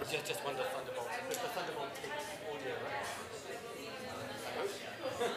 just one of the Thunderbolts. The Thunderbolt audio, right? I hope.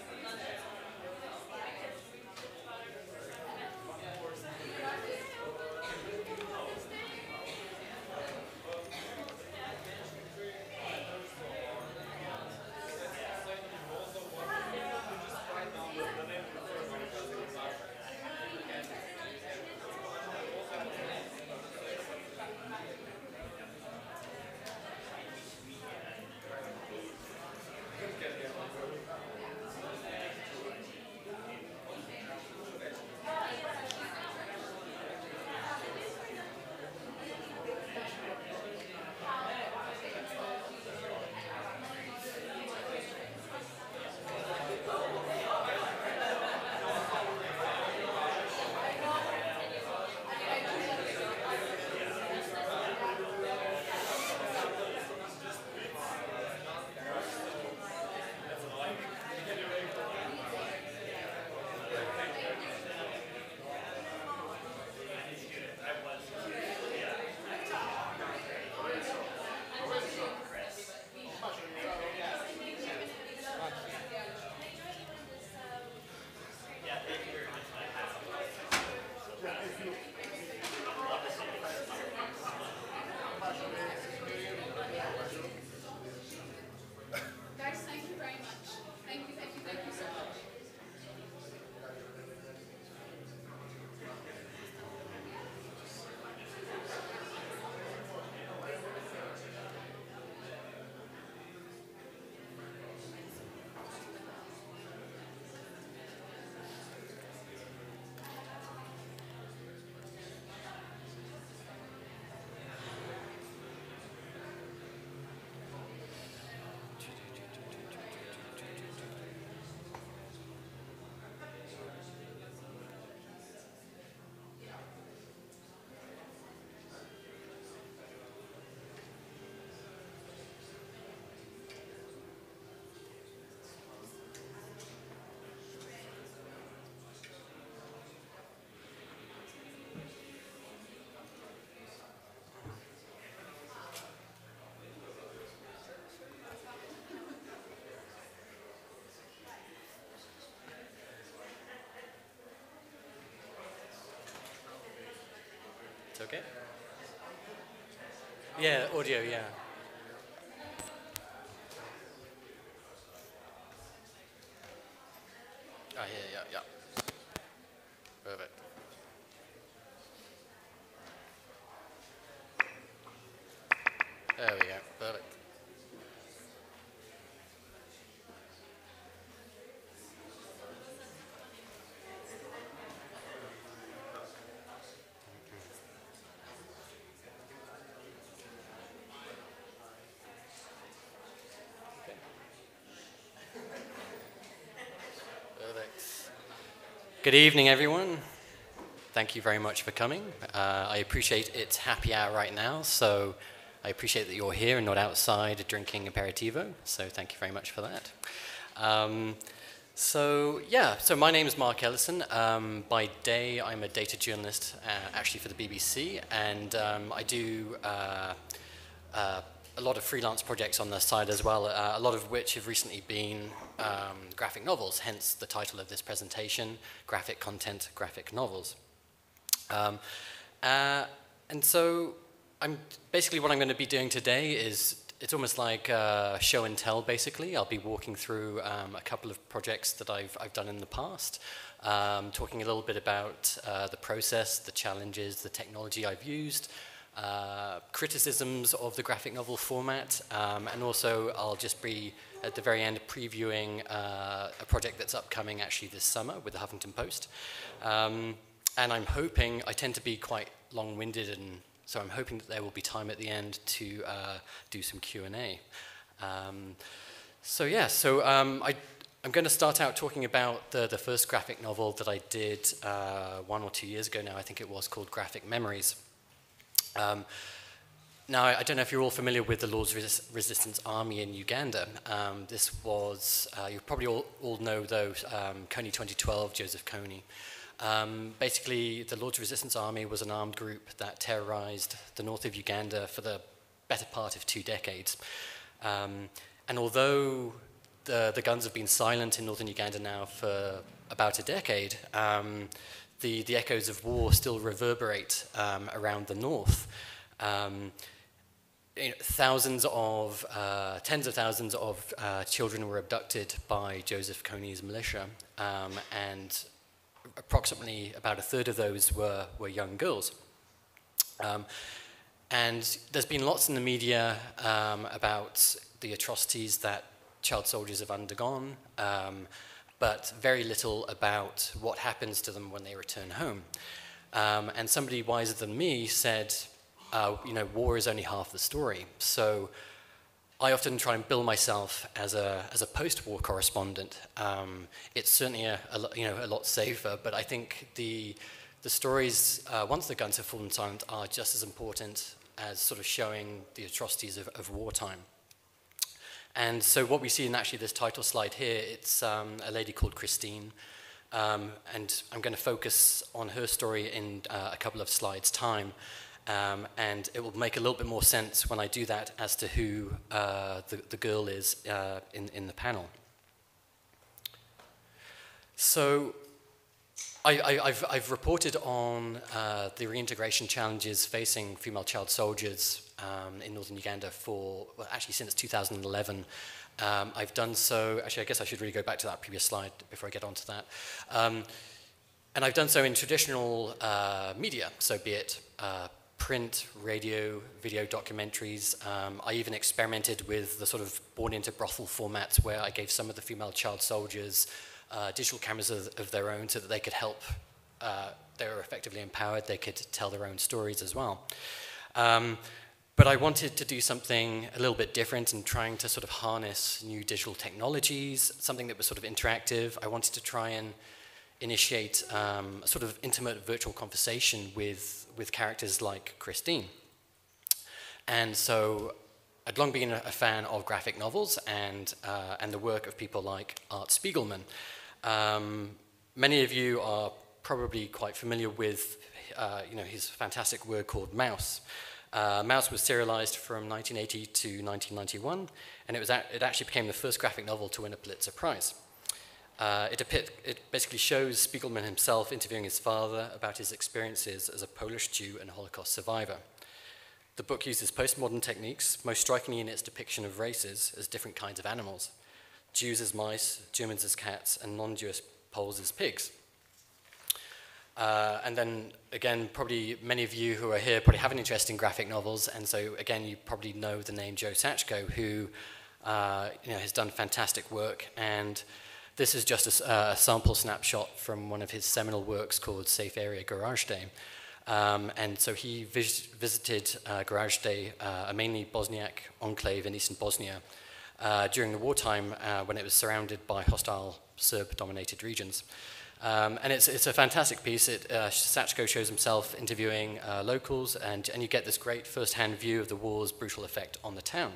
It's okay? Yeah, audio, yeah. Ah, yeah. Perfect. There we go, perfect. Perfect. Good evening, everyone. Thank you very much for coming. I appreciate it's happy hour right now, so I appreciate that you're here and not outside drinking aperitivo, so thank you very much for that. So my name is Marc Ellison. By day, I'm a data journalist, actually for the BBC, and I do a lot of freelance projects on the side as well, a lot of which have recently been graphic novels, hence the title of this presentation, Graphic Content, Graphic Novels. And so basically what I'm going to be doing today is, it's almost like show and tell, basically. I'll be walking through a couple of projects that I've done in the past, talking a little bit about the process, the challenges, the technology I've used, criticisms of the graphic novel format, and also I'll just be, at the very end, previewing a project that's upcoming actually this summer with the Huffington Post. And I'm hoping, I tend to be quite long-winded, and so I'm hoping that there will be time at the end to do some Q&A. I'm going to start out talking about the first graphic novel that I did 1 or 2 years ago now, I think it was, called Graphic Memories. Now, I don't know if you're all familiar with the Lord's Resistance Army in Uganda. This was, you probably all know, though, Kony 2012, Joseph Kony. Basically, the Lord's Resistance Army was an armed group that terrorized the north of Uganda for the better part of 2 decades. And although the guns have been silent in northern Uganda now for about a decade, the echoes of war still reverberate around the north. Tens of thousands of children were abducted by Joseph Kony's militia, and approximately about a third of those were young girls. And there's been lots in the media about the atrocities that child soldiers have undergone, but very little about what happens to them when they return home. And somebody wiser than me said, war is only half the story. So I often try and bill myself as a post-war correspondent. It's certainly a lot safer, but I think the stories, once the guns have fallen silent, are just as important as sort of showing the atrocities of wartime. And so what we see in actually this title slide here, it's a lady called Christine, and I'm going to focus on her story in a couple of slides' time, and it will make a little bit more sense when I do that as to who the girl is in the panel. So I've reported on the reintegration challenges facing female child soldiers in northern Uganda actually since 2011. I've done so, actually I guess I should really go back to that previous slide before I get onto that. And I've done so in traditional media, so be it print, radio, video documentaries. I even experimented with the sort of born into brothel formats where I gave some of the female child soldiers digital cameras of their own so that they could help, they were effectively empowered, they could tell their own stories as well. But I wanted to do something a little bit different in trying to sort of harness new digital technologies, something that was sort of interactive. I wanted to try and initiate a sort of intimate virtual conversation with characters like Christine. And so I'd long been a fan of graphic novels and the work of people like Art Spiegelman. Many of you are probably quite familiar with his fantastic work called Mouse. Mouse was serialized from 1980 to 1991, and it actually became the first graphic novel to win a Pulitzer Prize. It basically shows Spiegelman himself interviewing his father about his experiences as a Polish Jew and Holocaust survivor. The book uses postmodern techniques, most strikingly in its depiction of races as different kinds of animals. Jews as mice, Germans as cats, and non-Jewish Poles as pigs. And then, again, probably many of you who are here probably have an interest in graphic novels, and so, again, you probably know the name Joe Sacco, who has done fantastic work, and this is just a sample snapshot from one of his seminal works called Safe Area Gorazde. And so he visited Gorazde, a mainly Bosniak enclave in eastern Bosnia, during the wartime when it was surrounded by hostile Serb-dominated regions. And it's a fantastic piece. Sacco shows himself interviewing locals, and you get this great first-hand view of the war's brutal effect on the town.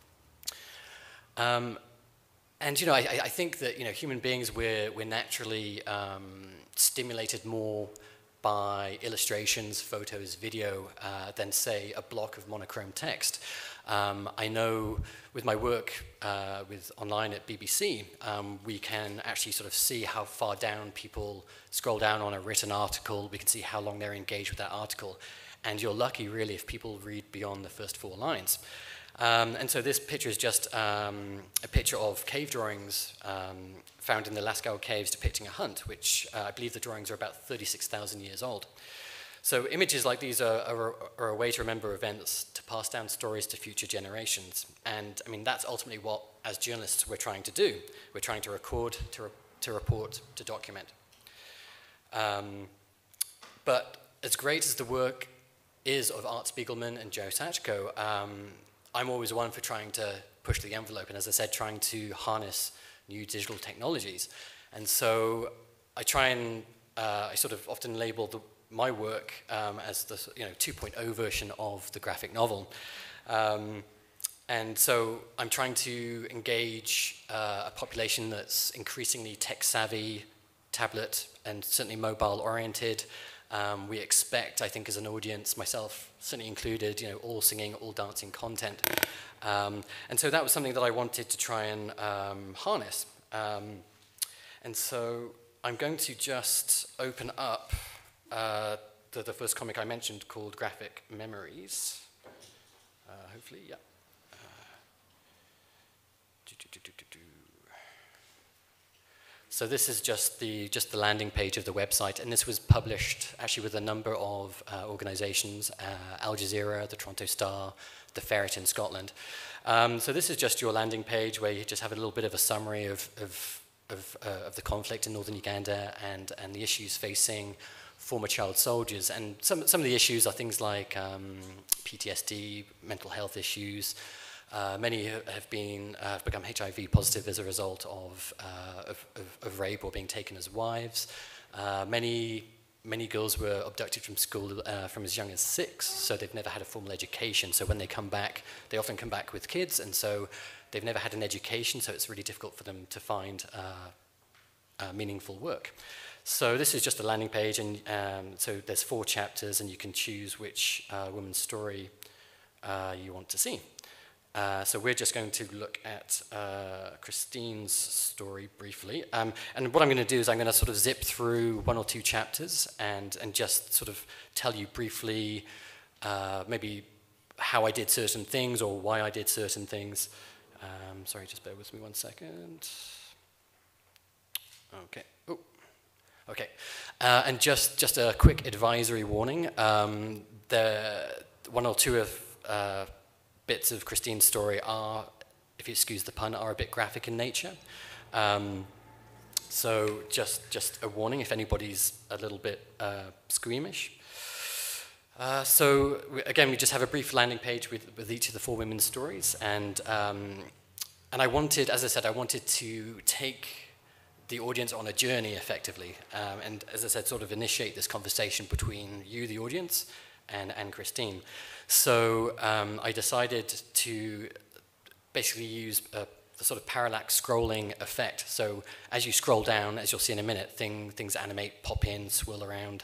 And I think that human beings, we're naturally stimulated more by illustrations, photos, video, than say a block of monochrome text. I know with my work online at BBC, we can actually sort of see how far down people scroll down on a written article. We can see how long they're engaged with that article. And you're lucky, really, if people read beyond the first 4 lines. And so this picture is just a picture of cave drawings found in the Lascaux caves depicting a hunt, which I believe the drawings are about 36,000 years old. So images like these are a way to remember events, to pass down stories to future generations. And I mean, that's ultimately what, as journalists, we're trying to do. We're trying to record, to report, to document. But as great as the work is of Art Spiegelman and Joe Sacco, I'm always one for trying to push the envelope, and as I said, trying to harness new digital technologies. And so I try and, I sort of often label my work as the 2.0 version of the graphic novel. And so I'm trying to engage a population that's increasingly tech-savvy, tablet, and certainly mobile-oriented, We expect, I think, as an audience, myself certainly included, all singing, all dancing content. And so that was something that I wanted to try and harness. And so I'm going to just open up the first comic I mentioned called Graphic Memories. Hopefully, yeah. So this is just the landing page of the website, and this was published actually with a number of organizations, Al Jazeera, the Toronto Star, the Ferret in Scotland. So this is just your landing page where you just have a little bit of a summary of the conflict in northern Uganda and the issues facing former child soldiers. And some of the issues are things like PTSD, mental health issues. Many have become HIV positive as a result of rape or being taken as wives. Many girls were abducted from school from as young as 6, so they've never had a formal education. So when they come back, they often come back with kids, and so they've never had an education, so it's really difficult for them to find meaningful work. So this is just a landing page, and so there's 4 chapters, and you can choose which woman's story you want to see. So we're just going to look at Christine's story briefly. And what I'm going to do is I'm going to sort of zip through 1 or 2 chapters and just sort of tell you briefly maybe how I did certain things or why I did certain things. Sorry, just bear with me 1 second. Okay. Oh. Okay. And just a quick advisory warning. The 1 or 2 of bits of Christine's story are, if you excuse the pun, are a bit graphic in nature. So just a warning if anybody's a little bit squeamish. So again, we just have a brief landing page with each of the 4 women's stories, and I wanted, as I said, I wanted to take the audience on a journey effectively, and as I said, sort of initiate this conversation between you, the audience, and Christine. So I decided to basically use the sort of parallax scrolling effect. So as you scroll down, as you'll see in a minute, things animate, pop in, swirl around.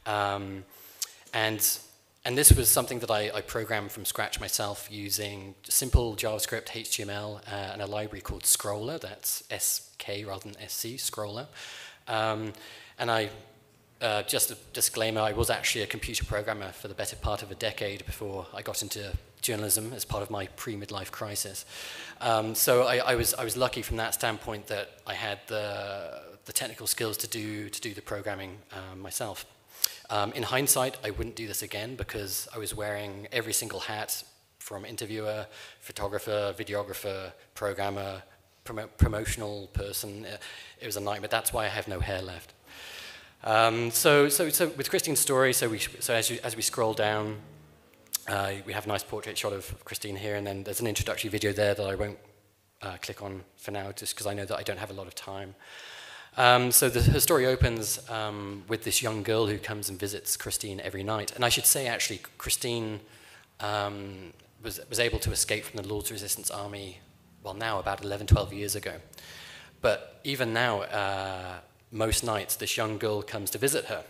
And this was something that I programmed from scratch myself using simple JavaScript, HTML, and a library called Scroller. That's SK rather than SC, Scroller. And just a disclaimer, I was actually a computer programmer for the better part of a decade before I got into journalism as part of my pre-midlife crisis. So I was lucky from that standpoint that I had the technical skills to do the programming myself. In hindsight, I wouldn't do this again because I was wearing every single hat from interviewer, photographer, videographer, programmer, promotional person. It was a nightmare. That's why I have no hair left. So with Christine's story, so as we scroll down, we have a nice portrait shot of Christine here, and then there's an introductory video there that I won't click on for now, just because I know that I don't have a lot of time. So her story opens with this young girl who comes and visits Christine every night, and I should say actually Christine was able to escape from the Lord's Resistance Army, well now about 11, 12 years ago, but even now. Most nights, this young girl comes to visit her.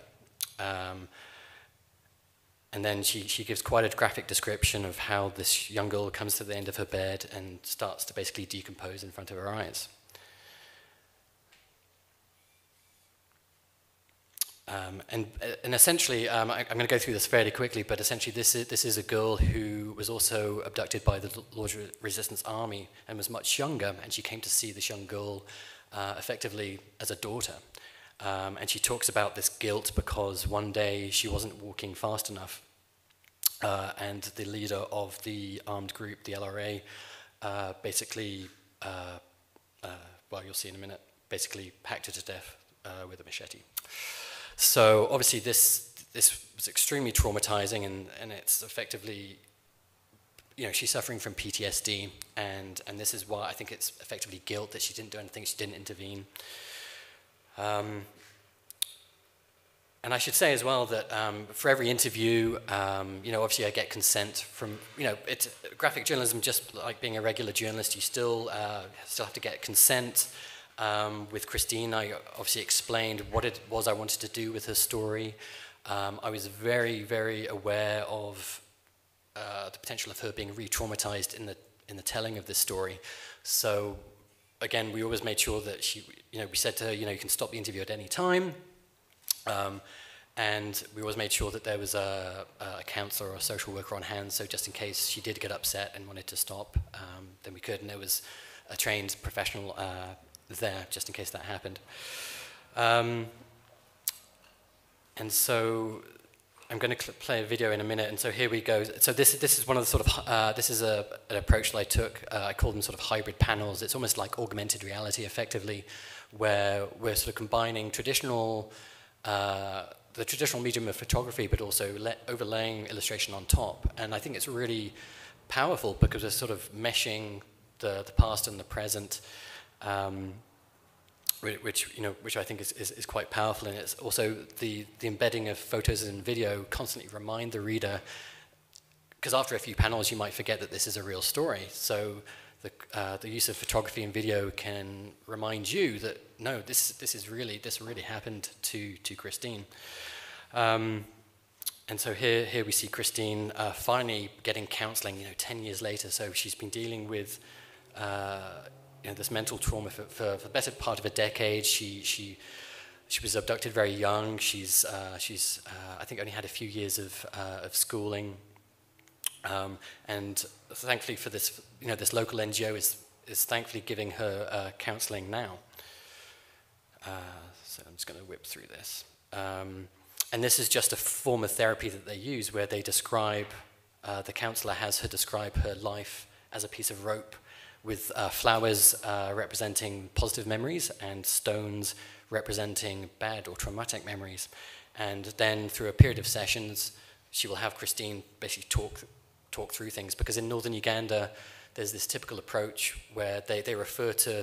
And then she gives quite a graphic description of how this young girl comes to the end of her bed and starts to basically decompose in front of her eyes. And essentially, I'm going to go through this fairly quickly, but essentially this is a girl who was also abducted by the Lord's Resistance Army and was much younger, and she came to see this young girl effectively as a daughter. And she talks about this guilt because one day she wasn't walking fast enough, and the leader of the armed group, the LRA, basically, well, you'll see in a minute, basically hacked her to death with a machete. So obviously this was extremely traumatizing, and it's effectively, she's suffering from PTSD, and this is why I think it's effectively guilt that she didn't do anything, she didn't intervene. And I should say as well that for every interview, obviously I get consent from, it's graphic journalism, just like being a regular journalist, you still have to get consent. With Christine, I obviously explained what it was I wanted to do with her story. I was very, very aware of the potential of her being re-traumatized in the telling of this story. So again, we always made sure that we said to her, you can stop the interview at any time. And we always made sure that there was a counselor or a social worker on hand, so just in case she did get upset and wanted to stop, then we could, and there was a trained professional there, just in case that happened. And so I'm going to play a video in a minute, and so here we go. So this is one of the sort of, this is an approach that I took. I call them sort of hybrid panels. It's almost like augmented reality, effectively, where we're sort of combining the traditional medium of photography, but also overlaying illustration on top. And I think it's really powerful because we're sort of meshing the past and the present, which I think is quite powerful. And it's also the embedding of photos and video constantly remind the reader, because after a few panels you might forget that this is a real story. So the use of photography and video can remind you that no, this really happened to Christine. And so here we see Christine finally getting counselling, 10 years later. So she's been dealing with this mental trauma for the better part of a decade. She was abducted very young. She's I think only had a few years of schooling. And thankfully for this, this local NGO is thankfully giving her counselling now. So I'm just going to whip through this. And this is just a form of therapy that they use, where they describe, the counsellor has her describe her life as a piece of rope, with flowers representing positive memories and stones representing bad or traumatic memories. And then through a period of sessions, she will have Christine basically talk through things, because in northern Uganda there's this typical approach where they refer to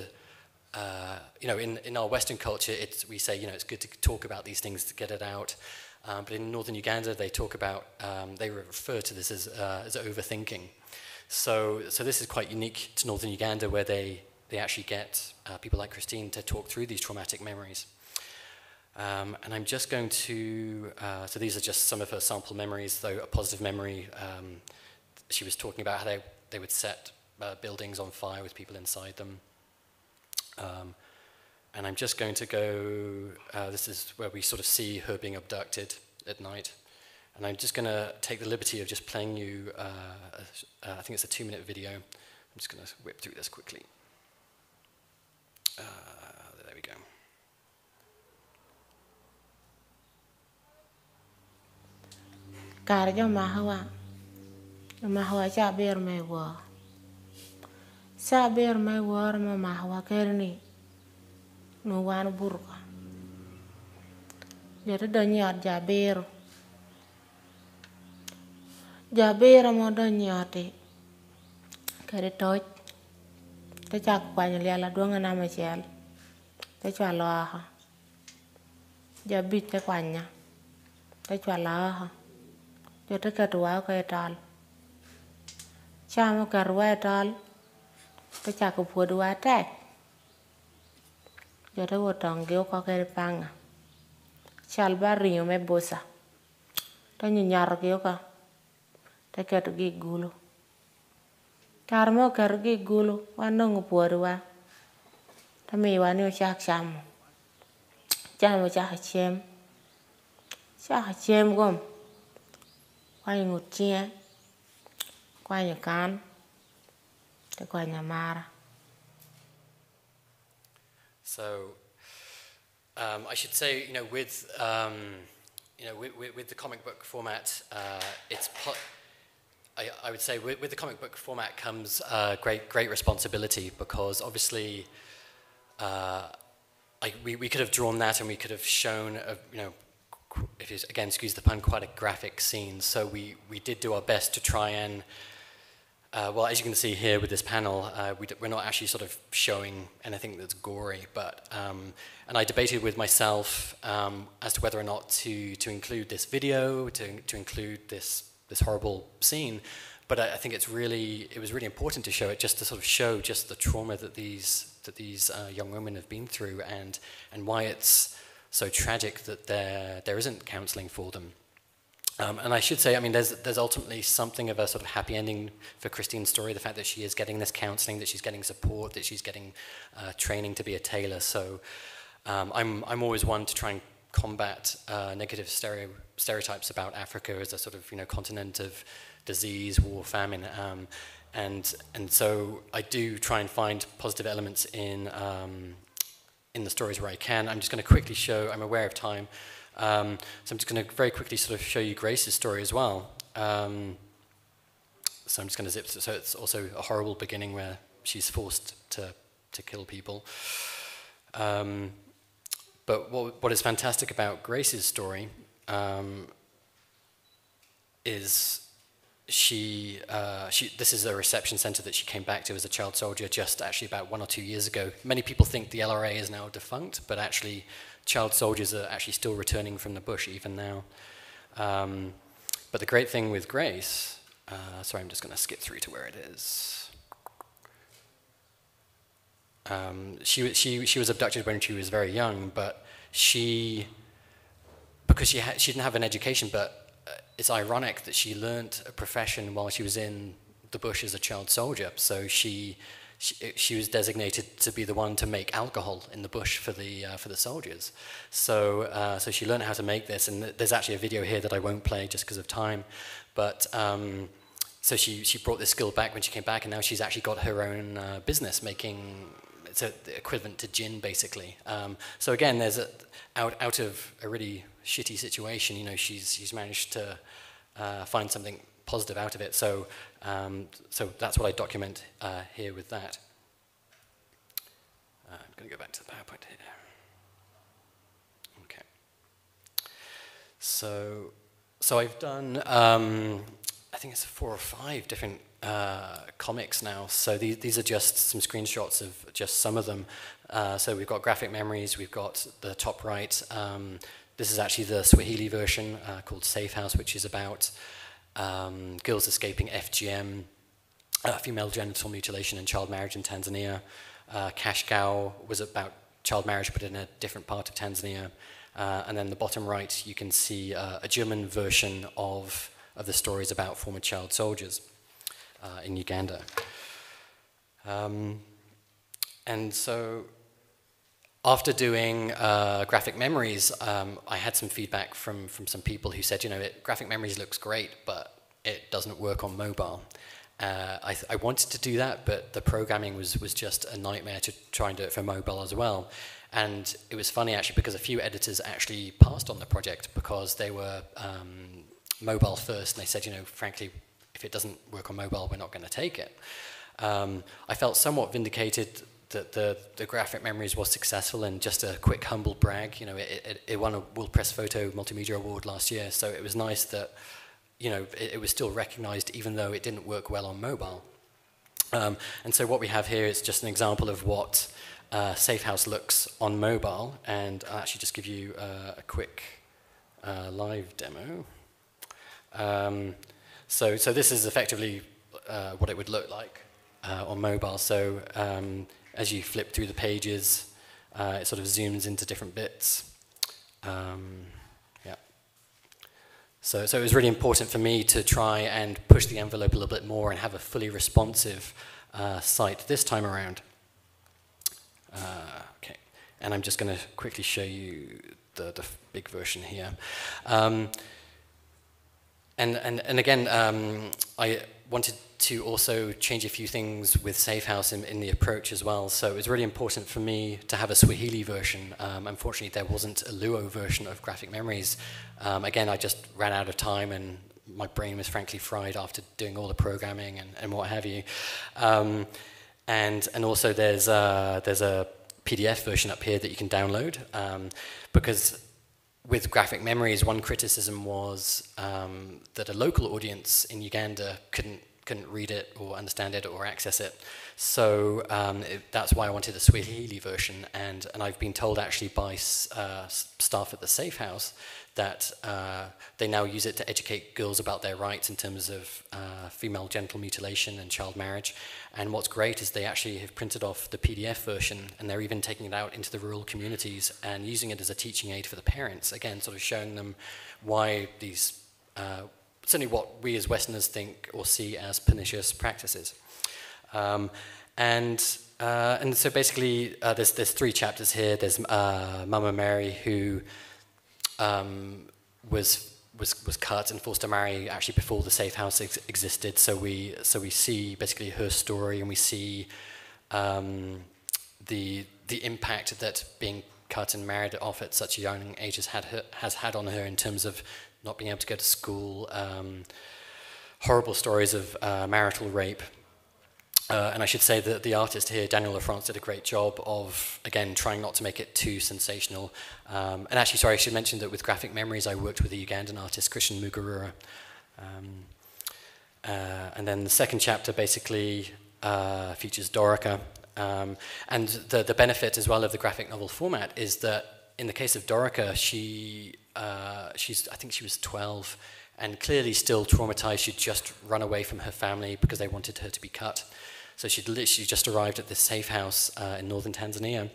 in our Western culture we say it's good to talk about these things to get it out, but in northern Uganda they talk about they refer to this as overthinking. So this is quite unique to northern Uganda, where they actually get people like Christine to talk through these traumatic memories. And I'm just going to, so these are just some of her sample memories, though a positive memory, she was talking about how they would set buildings on fire with people inside them. And I'm just going to go, this is where we sort of see her being abducted at night. And I'm just going to take the liberty of just playing you, I think it's a 2-minute video. I'm just going to whip through this quickly. There we go. Carjo mahwa cha ber me wo sa ber me wo ma mahwa kerni no wan burka jere do nyot jaber mo do nyote kare toj te chak kwany lela duonga na machel te chwalo ha jabit te kwanya te chwalo ha jote katwa ko etal chamo karwa etal te chak puodwa tek jote wotonge ko kere panga chal barrio me bosa te nyar ge ka te ket gi gulo karmo ker gi gulo wanong puodwa te mi wani o chak chamo chak chem gom quay ngụt chia quay nhà can te quay nhà mara. So I should say, with the comic book format, I would say with the comic book format comes great responsibility, because obviously we could have drawn that and we could have shown if you again excuse the pun, quite a graphic scene. So we did do our best to try and well, as you can see here with this panel, we're not actually sort of showing anything that's gory, but and I debated with myself as to whether or not to include this video, to include this horrible scene. But I think it was really important to show it, just to sort of show just the trauma that these young women have been through, and why it's so tragic that there isn't counselling for them. And I should say, I mean, there's ultimately something of a sort of happy ending for Christine's story, the fact that she is getting this counselling, that she's getting support, that she's getting training to be a tailor. So I'm always one to try and combat negative stereotypes about Africa as a sort of, you know, continent of disease, war, famine. And so I do try and find positive elements in the stories where I can. I'm just going to quickly show, I'm aware of time, so I'm just going to very quickly sort of show you Grace's story as well. So I'm just going to zip, so it's also a horrible beginning where she's forced to kill people. But what is fantastic about Grace's story is this is a reception center that she came back to as a child soldier just actually about 1 or 2 years ago. Many people think the LRA is now defunct, but actually child soldiers are actually still returning from the bush even now. But the great thing with Grace, sorry, I'm just going to skip through to where it is. She was abducted when she was very young, but because she didn't have an education, but it's ironic that she learnt a profession while she was in the bush as a child soldier. So she was designated to be the one to make alcohol in the bush for the soldiers. So so she learned how to make this, and there's actually a video here that I won't play just because of time. But so she brought this skill back when she came back, and now she's actually got her own business making. It's the equivalent to gin, basically. So again, there's out of a really shitty situation, you know, she's managed to find something positive out of it. So so that's what I document here with that. I'm going to go back to the PowerPoint here. Okay. So I've done I think it's 4 or 5 different comics now. So these are just some screenshots of just some of them. So we've got graphic memories, we've got the top right. This is actually the Swahili version called Safe House, which is about girls escaping FGM, female genital mutilation and child marriage in Tanzania. Cash Cow was about child marriage but in a different part of Tanzania. And then the bottom right, you can see a German version of the stories about former child soldiers in Uganda. And so after doing graphic memories, I had some feedback from some people who said, you know, graphic memories looks great, but it doesn't work on mobile. I wanted to do that, but the programming was just a nightmare to try and do it for mobile as well. And it was funny, actually, because a few editors actually passed on the project because they were mobile first, and they said, you know, frankly, if it doesn't work on mobile, we're not going to take it. I felt somewhat vindicated that the graphic memories was successful, and just a quick humble brag, you know, it won a World Press Photo Multimedia Award last year, so it was nice that, you know, it was still recognized even though it didn't work well on mobile. And so what we have here is just an example of what Safe House looks on mobile, and I'll actually just give you a quick live demo. So this is effectively what it would look like on mobile. So as you flip through the pages, it sort of zooms into different bits. Yeah. So it was really important for me to try and push the envelope a little bit more and have a fully responsive site this time around. Okay, and I'm just going to quickly show you the big version here. And again, I wanted to also change a few things with Safe House in the approach as well. So it was really important for me to have a Swahili version. Unfortunately, there wasn't a Luo version of graphic memories. Again, I just ran out of time, and my brain was frankly fried after doing all the programming and what have you. And also there's a PDF version up here that you can download, because with graphic memories, one criticism was that a local audience in Uganda couldn't couldn't read it or understand it or access it. So that's why I wanted the Swahili version, and I've been told actually by staff at the Safe House that they now use it to educate girls about their rights in terms of female genital mutilation and child marriage. And what's great is they actually have printed off the PDF version, and they're even taking it out into the rural communities and using it as a teaching aid for the parents, again, sort of showing them why these, certainly what we as Westerners think or see as pernicious practices. And so basically, there's 3 chapters here. There's Mama Mary, who was cut and forced to marry actually before the Safe House existed. So we see basically her story, and we see the impact that being cut and married off at such a young age has had on her in terms of not being able to go to school, horrible stories of marital rape. And I should say that the artist here, Daniel LaFrance, did a great job of, again, trying not to make it too sensational. And actually, sorry, I should mention that with Graphic Memories, I worked with the Ugandan artist, Christian Mugarura. And then the second chapter basically features Dorica. And the benefit as well of the graphic novel format is that in the case of Dorica, I think she was 12, and clearly still traumatized. She'd just run away from her family because they wanted her to be cut. So she'd literally just arrived at this safe house in northern Tanzania,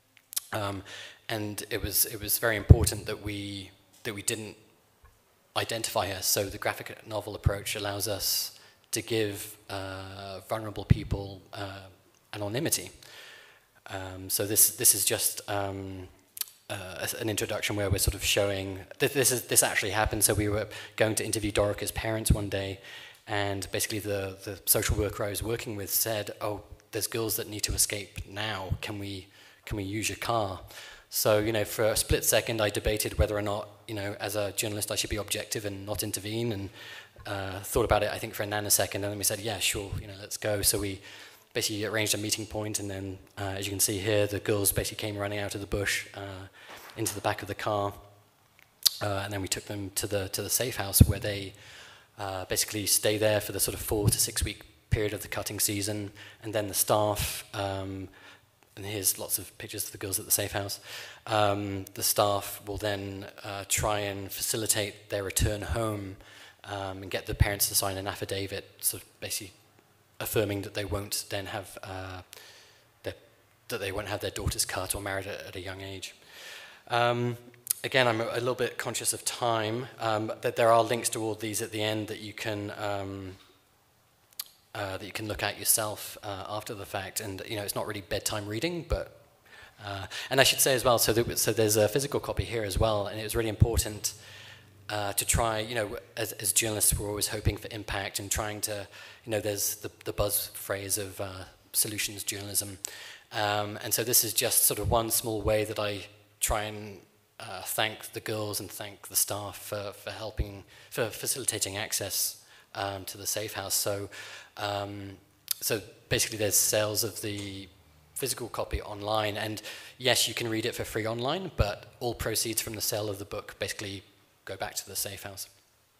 and it was very important that we didn't identify her. So the graphic novel approach allows us to give vulnerable people anonymity. So this is just an introduction where we're sort of showing that this actually happened. So we were going to interview Dorica's parents one day, and basically the social worker I was working with said, "Oh, there's girls that need to escape now. Can we use your car?" So, you know, for a split second, I debated whether or not, you know, as a journalist, I should be objective and not intervene, and thought about it, I think, for a nanosecond, and then we said, yeah, sure, you know, let's go. So we basically arranged a meeting point, and then, as you can see here, the girls basically came running out of the bush into the back of the car, and then we took them to the safe house, where they basically stay there for the sort of 4 to 6 week period of the cutting season, and then the staff, and here's lots of pictures of the girls at the safe house, the staff will then try and facilitate their return home, and get the parents to sign an affidavit, sort of basically affirming that they won't then have that they won't have their daughters cut or married at a young age. Again, I'm a little bit conscious of time, that there are links to all these at the end that you can look at yourself after the fact. And you know, it's not really bedtime reading, but and I should say as well. So there's a physical copy here as well, and it was really important to try. You know, as journalists, we're always hoping for impact and trying to. You know, there's the buzz phrase of solutions journalism, and so this is just sort of one small way that I try and thank the girls and thank the staff for helping, for facilitating access to the safe house. So, so basically there's sales of the physical copy online, and yes, you can read it for free online, but all proceeds from the sale of the book basically go back to the safe house.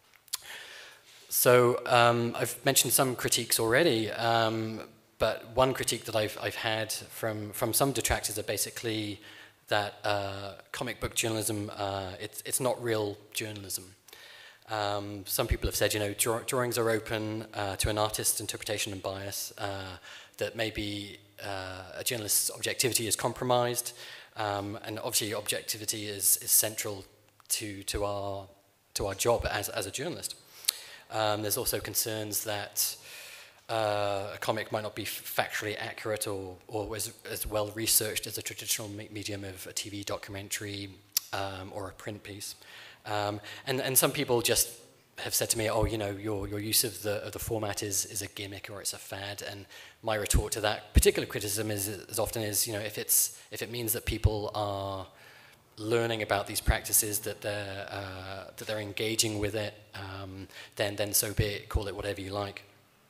So I've mentioned some critiques already, but one critique that I've had from some detractors are basically that comic book journalism, it's not real journalism. Some people have said, you know, drawings are open to an artist's interpretation and bias, that maybe a journalist's objectivity is compromised, and obviously objectivity is central to our job as a journalist. There's also concerns that a comic might not be factually accurate or as well researched as a traditional medium of a TV documentary or a print piece. And some people just have said to me, oh, you know, your use of the format is a gimmick or it's a fad. And my retort to that particular criticism is as often is, you know, if it means that people are learning about these practices, that they're engaging with it, then so be it. Call it whatever you like.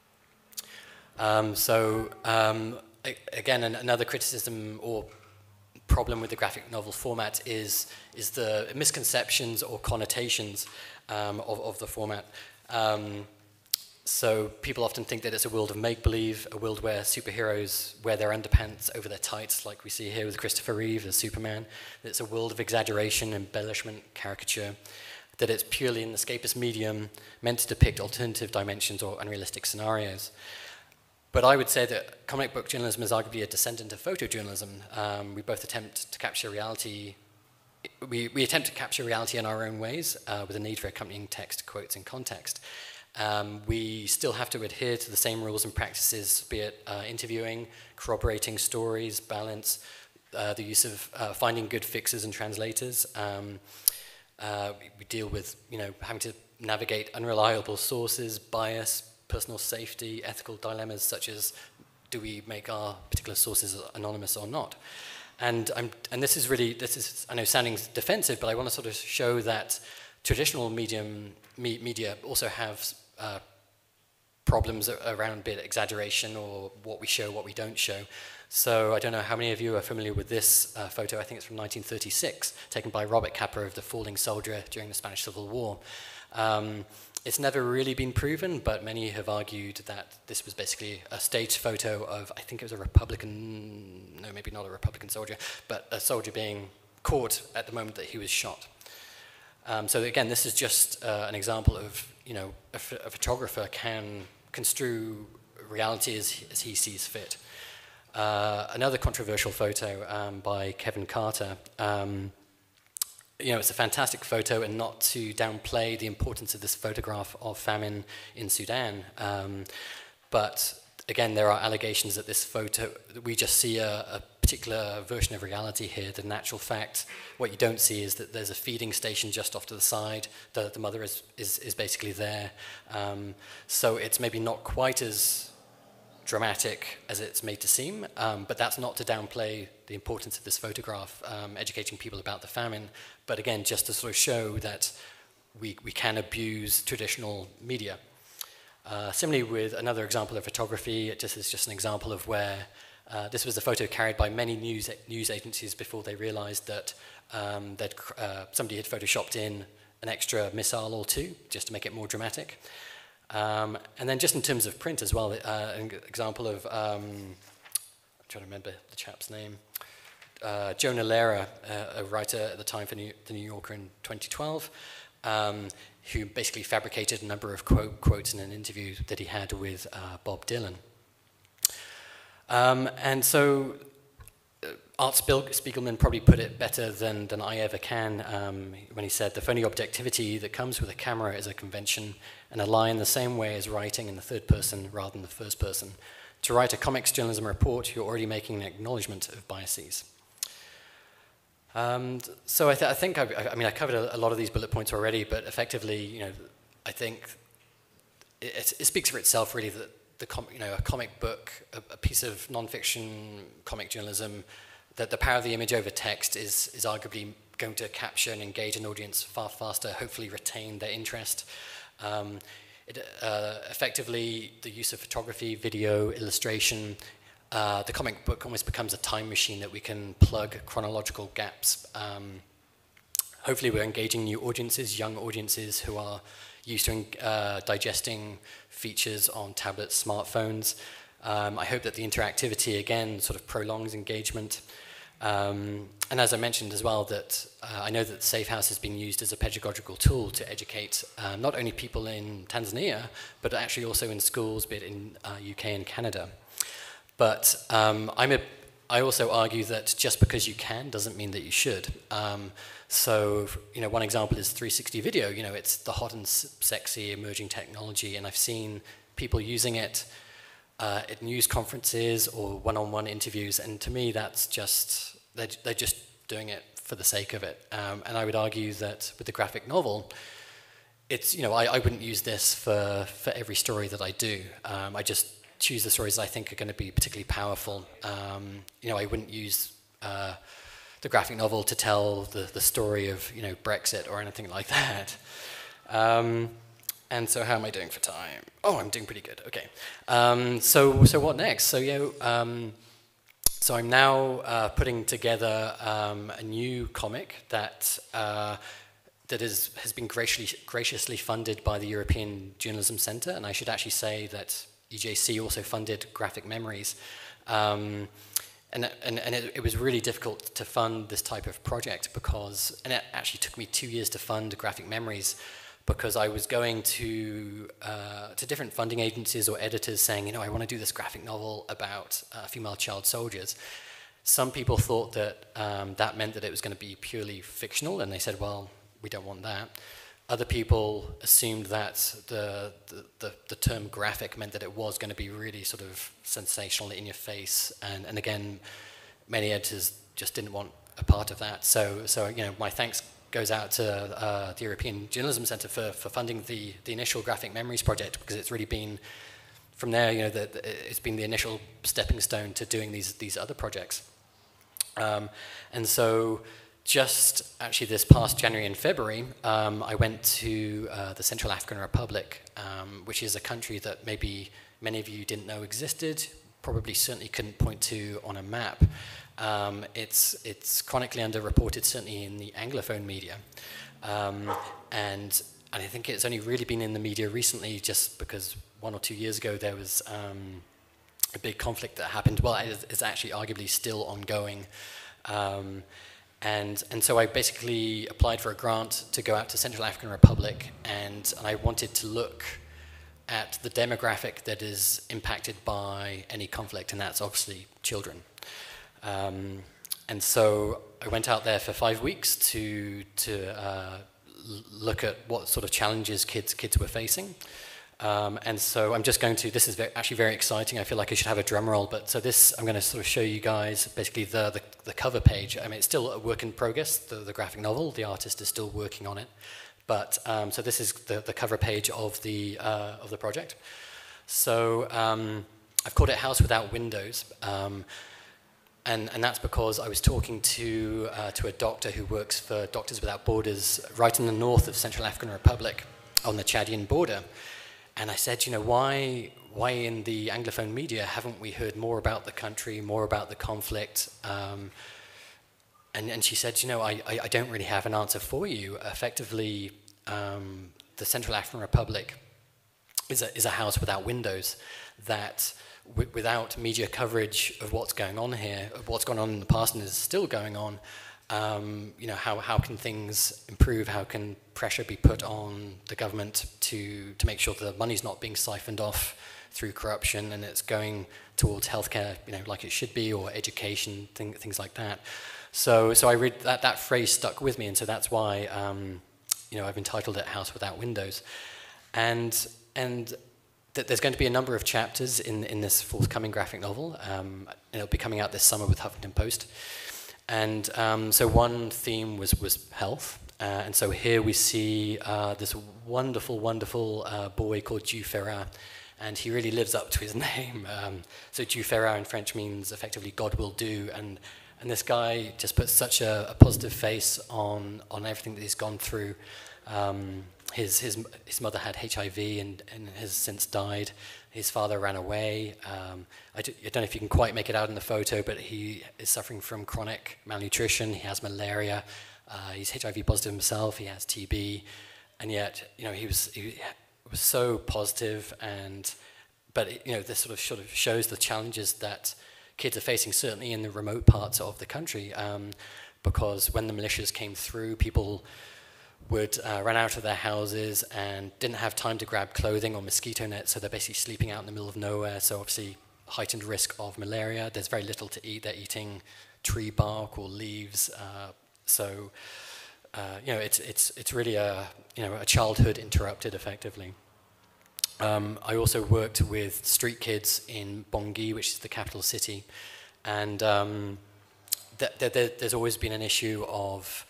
Again, another criticism or problem with the graphic novel format is the misconceptions or connotations of the format. So people often think that it's a world of make-believe, a world where superheroes wear their underpants over their tights, like we see here with Christopher Reeve as Superman. That it's a world of exaggeration, embellishment, caricature. That it's purely an escapist medium meant to depict alternative dimensions or unrealistic scenarios. But I would say that comic book journalism is arguably a descendant of photojournalism. We both attempt to capture reality. We attempt to capture reality in our own ways, with a need for accompanying text, quotes, and context. We still have to adhere to the same rules and practices, be it interviewing, corroborating stories, balance, the use of finding good fixers and translators. We deal with, having to navigate unreliable sources, bias, personal safety, ethical dilemmas such as, do we make our particular sources anonymous or not? And this is I know sounding defensive, but I want to sort of show that traditional media also have problems around a bit of exaggeration or what we show, what we don't show. So I don't know how many of you are familiar with this photo. I think it's from 1936, taken by Robert Capa of the falling soldier during the Spanish Civil War. It's never really been proven, but many have argued that this was basically a staged photo of, I think it was a Republican, no, maybe not a Republican soldier, but a soldier being caught at the moment that he was shot. So again, this is just an example of, a photographer can construe reality as he sees fit. Another controversial photo by Kevin Carter. It's a fantastic photo, and not to downplay the importance of this photograph of famine in Sudan. But again, there are allegations that this photo, we just see a particular version of reality here. The natural fact, what you don't see is that there's a feeding station just off to the side, the mother is basically there. So it's maybe not quite as dramatic as it's made to seem, but that's not to downplay the importance of this photograph, educating people about the famine, but again, just to sort of show that we can abuse traditional media. Similarly, with another example of photography, it is just an example of where this was a photo carried by many news agencies before they realized that somebody had photoshopped in an extra missile or two, just to make it more dramatic. And then just in terms of print as well, an example of, I'm trying to remember the chap's name, Jonah Lehrer, a writer at the time for the New Yorker in 2012, who basically fabricated a number of quotes in an interview that he had with Bob Dylan. And so Art Spiegelman probably put it better than I ever can when he said, the phony objectivity that comes with a camera is a convention and a lie in the same way as writing in the third person rather than the first person. To write a comics journalism report, you're already making an acknowledgement of biases. So I think I covered a lot of these bullet points already, but effectively, I think it speaks for itself really that a comic book, a piece of non-fiction comic journalism, that the power of the image over text is arguably going to capture and engage an audience far faster, hopefully retain their interest. Effectively, the use of photography, video, illustration, the comic book almost becomes a time machine that we can plug chronological gaps. Hopefully we're engaging new audiences, young audiences who are used to digesting features on tablets, smartphones. I hope that the interactivity, again, sort of prolongs engagement. And as I mentioned as well, that I know that Safe House has been used as a pedagogical tool to educate not only people in Tanzania, but actually also in schools, be it in UK and Canada. But I also argue that just because you can doesn't mean that you should. So, one example is 360 video. It's the hot and sexy emerging technology, and I've seen people using it at news conferences or one-on-one interviews, and to me, that's just they're just doing it for the sake of it. And I would argue that with the graphic novel, it's I wouldn't use this for every story that I do. I just choose the stories that I think are going to be particularly powerful. I wouldn't use the graphic novel to tell the story of Brexit or anything like that. And so how am I doing for time? Oh, I'm doing pretty good. Okay. So what next? So so I'm now putting together a new comic that that has been graciously funded by the European Journalism Centre, and I should actually say that EJC also funded Graphic Memories. And it was really difficult to fund this type of project because, and it actually took me 2 years to fund Graphic Memories, because I was going to different funding agencies or editors saying, you know, I want to do this graphic novel about female child soldiers. Some people thought that that meant that it was going to be purely fictional, and they said, well, we don't want that. Other people assumed that the term graphic meant that it was going to be really sort of sensational, in your face, and again, many editors just didn't want a part of that. So you know, my thanks goes out to the European Journalism Centre for funding the initial Graphic Memories project, because it's really been, from there, you know, it's been the initial stepping stone to doing these other projects. And so, just actually this past January and February, I went to the Central African Republic, which is a country that maybe many of you didn't know existed, probably certainly couldn't point to on a map. It's chronically underreported, certainly in the Anglophone media. And I think it's only really been in the media recently, just because 1 or 2 years ago there was a big conflict that happened. Well, it's actually arguably still ongoing. And so I basically applied for a grant to go out to Central African Republic, and I wanted to look at the demographic that is impacted by any conflict, and that's obviously children. And so I went out there for 5 weeks to look at what sort of challenges kids were facing. And so I'm just going to, this is actually very exciting. I feel like I should have a drum roll, but so this, I'm going to sort of show you guys basically the cover page. I mean, it's still a work in progress, the graphic novel. The artist is still working on it. But, so this is the cover page of the project. So I've called it House Without Windows. And that's because I was talking to a doctor who works for Doctors Without Borders right in the north of Central African Republic on the Chadian border. And I said, you know, why in the Anglophone media haven't we heard more about the country, more about the conflict? And she said, you know, I don't really have an answer for you. Effectively, the Central African Republic is a house without windows, that without media coverage of what's going on here, of what's gone on in the past and is still going on, you know, how can things improve? How can pressure be put on the government to make sure the money's not being siphoned off through corruption and it's going towards healthcare, you know, like it should be, or education, things like that. So I read that phrase stuck with me, and so that's why you know, I've entitled it House Without Windows, and there's going to be a number of chapters in this forthcoming graphic novel. It'll be coming out this summer with Huffington Post. And so one theme was health. And so here we see this wonderful, wonderful boy called Dieu Fera. And he really lives up to his name. So Dieu Fera in French means effectively God will do. And this guy just puts such a positive face on everything that he's gone through. His mother had HIV and has since died. His father ran away. I don't know if you can quite make it out in the photo, but he is suffering from chronic malnutrition. He has malaria. He's HIV positive himself. He has TB, and yet, you know, he was so positive. But you know, this sort of shows the challenges that kids are facing, certainly in the remote parts of the country, because when the militias came through, people would run out of their houses and didn't have time to grab clothing or mosquito nets, so they're basically sleeping out in the middle of nowhere, so obviously heightened risk of malaria. There's very little to eat. They're eating tree bark or leaves. So you know, it's really a childhood interrupted effectively. I also worked with street kids in Bangui, which is the capital city, and there's always been an issue of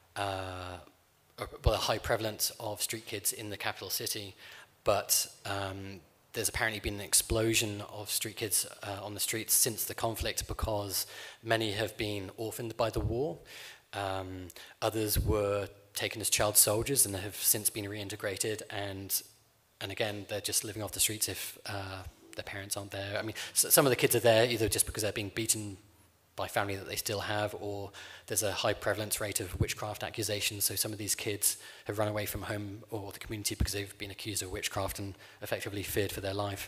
a high prevalence of street kids in the capital city, but there's apparently been an explosion of street kids on the streets since the conflict, because many have been orphaned by the war. Others were taken as child soldiers and have since been reintegrated, and again, they're just living off the streets if their parents aren't there. I mean, some of the kids are there either just because they're being beaten by family that they still have, or there's a high prevalence rate of witchcraft accusations. So some of these kids have run away from home or the community because they've been accused of witchcraft and effectively feared for their life.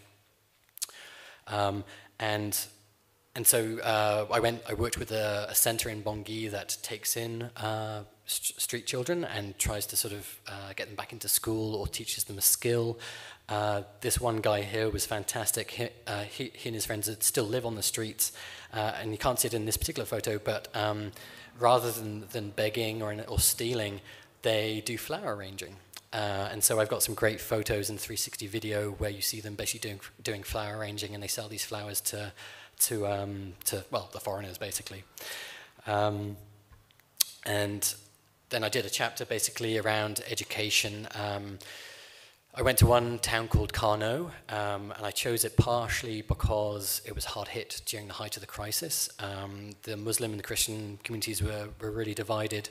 And so I worked with a centre in Bangui that takes in street children and tries to sort of get them back into school or teaches them a skill. This one guy here was fantastic. He and his friends still live on the streets, and you can't see it in this particular photo, but rather than begging or stealing, they do flower arranging. And so I've got some great photos and 360 video where you see them basically doing flower arranging, and they sell these flowers to the foreigners, basically. And then I did a chapter basically around education. I went to one town called Kano, and I chose it partially because it was hard hit during the height of the crisis. The Muslim and the Christian communities were really divided.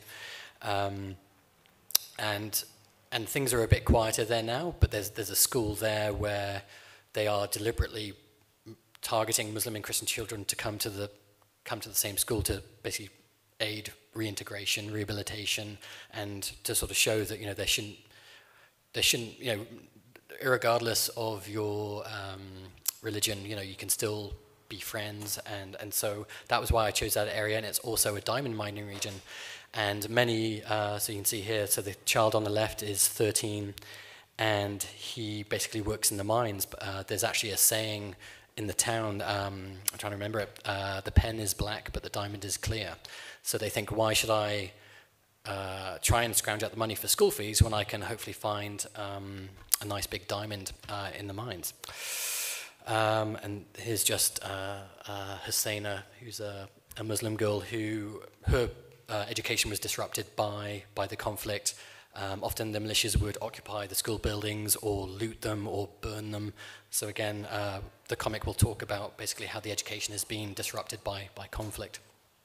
And things are a bit quieter there now, but there's a school there where they are deliberately targeting Muslim and Christian children to come to the same school to basically aid reintegration, rehabilitation, and to sort of show that there shouldn't irregardless of your religion, you can still be friends, and so that was why I chose that area. And it's also a diamond mining region, and many so you can see here, so the child on the left is 13, and he basically works in the mines. There's actually a saying in the town, I'm trying to remember it, the pen is black but the diamond is clear. So they think, why should I try and scrounge out the money for school fees when I can hopefully find a nice big diamond in the mines. And here's just Husseina, who's a Muslim girl who her education was disrupted by the conflict. Often the militias would occupy the school buildings or loot them or burn them. So again, the comic will talk about basically how the education has been disrupted by conflict.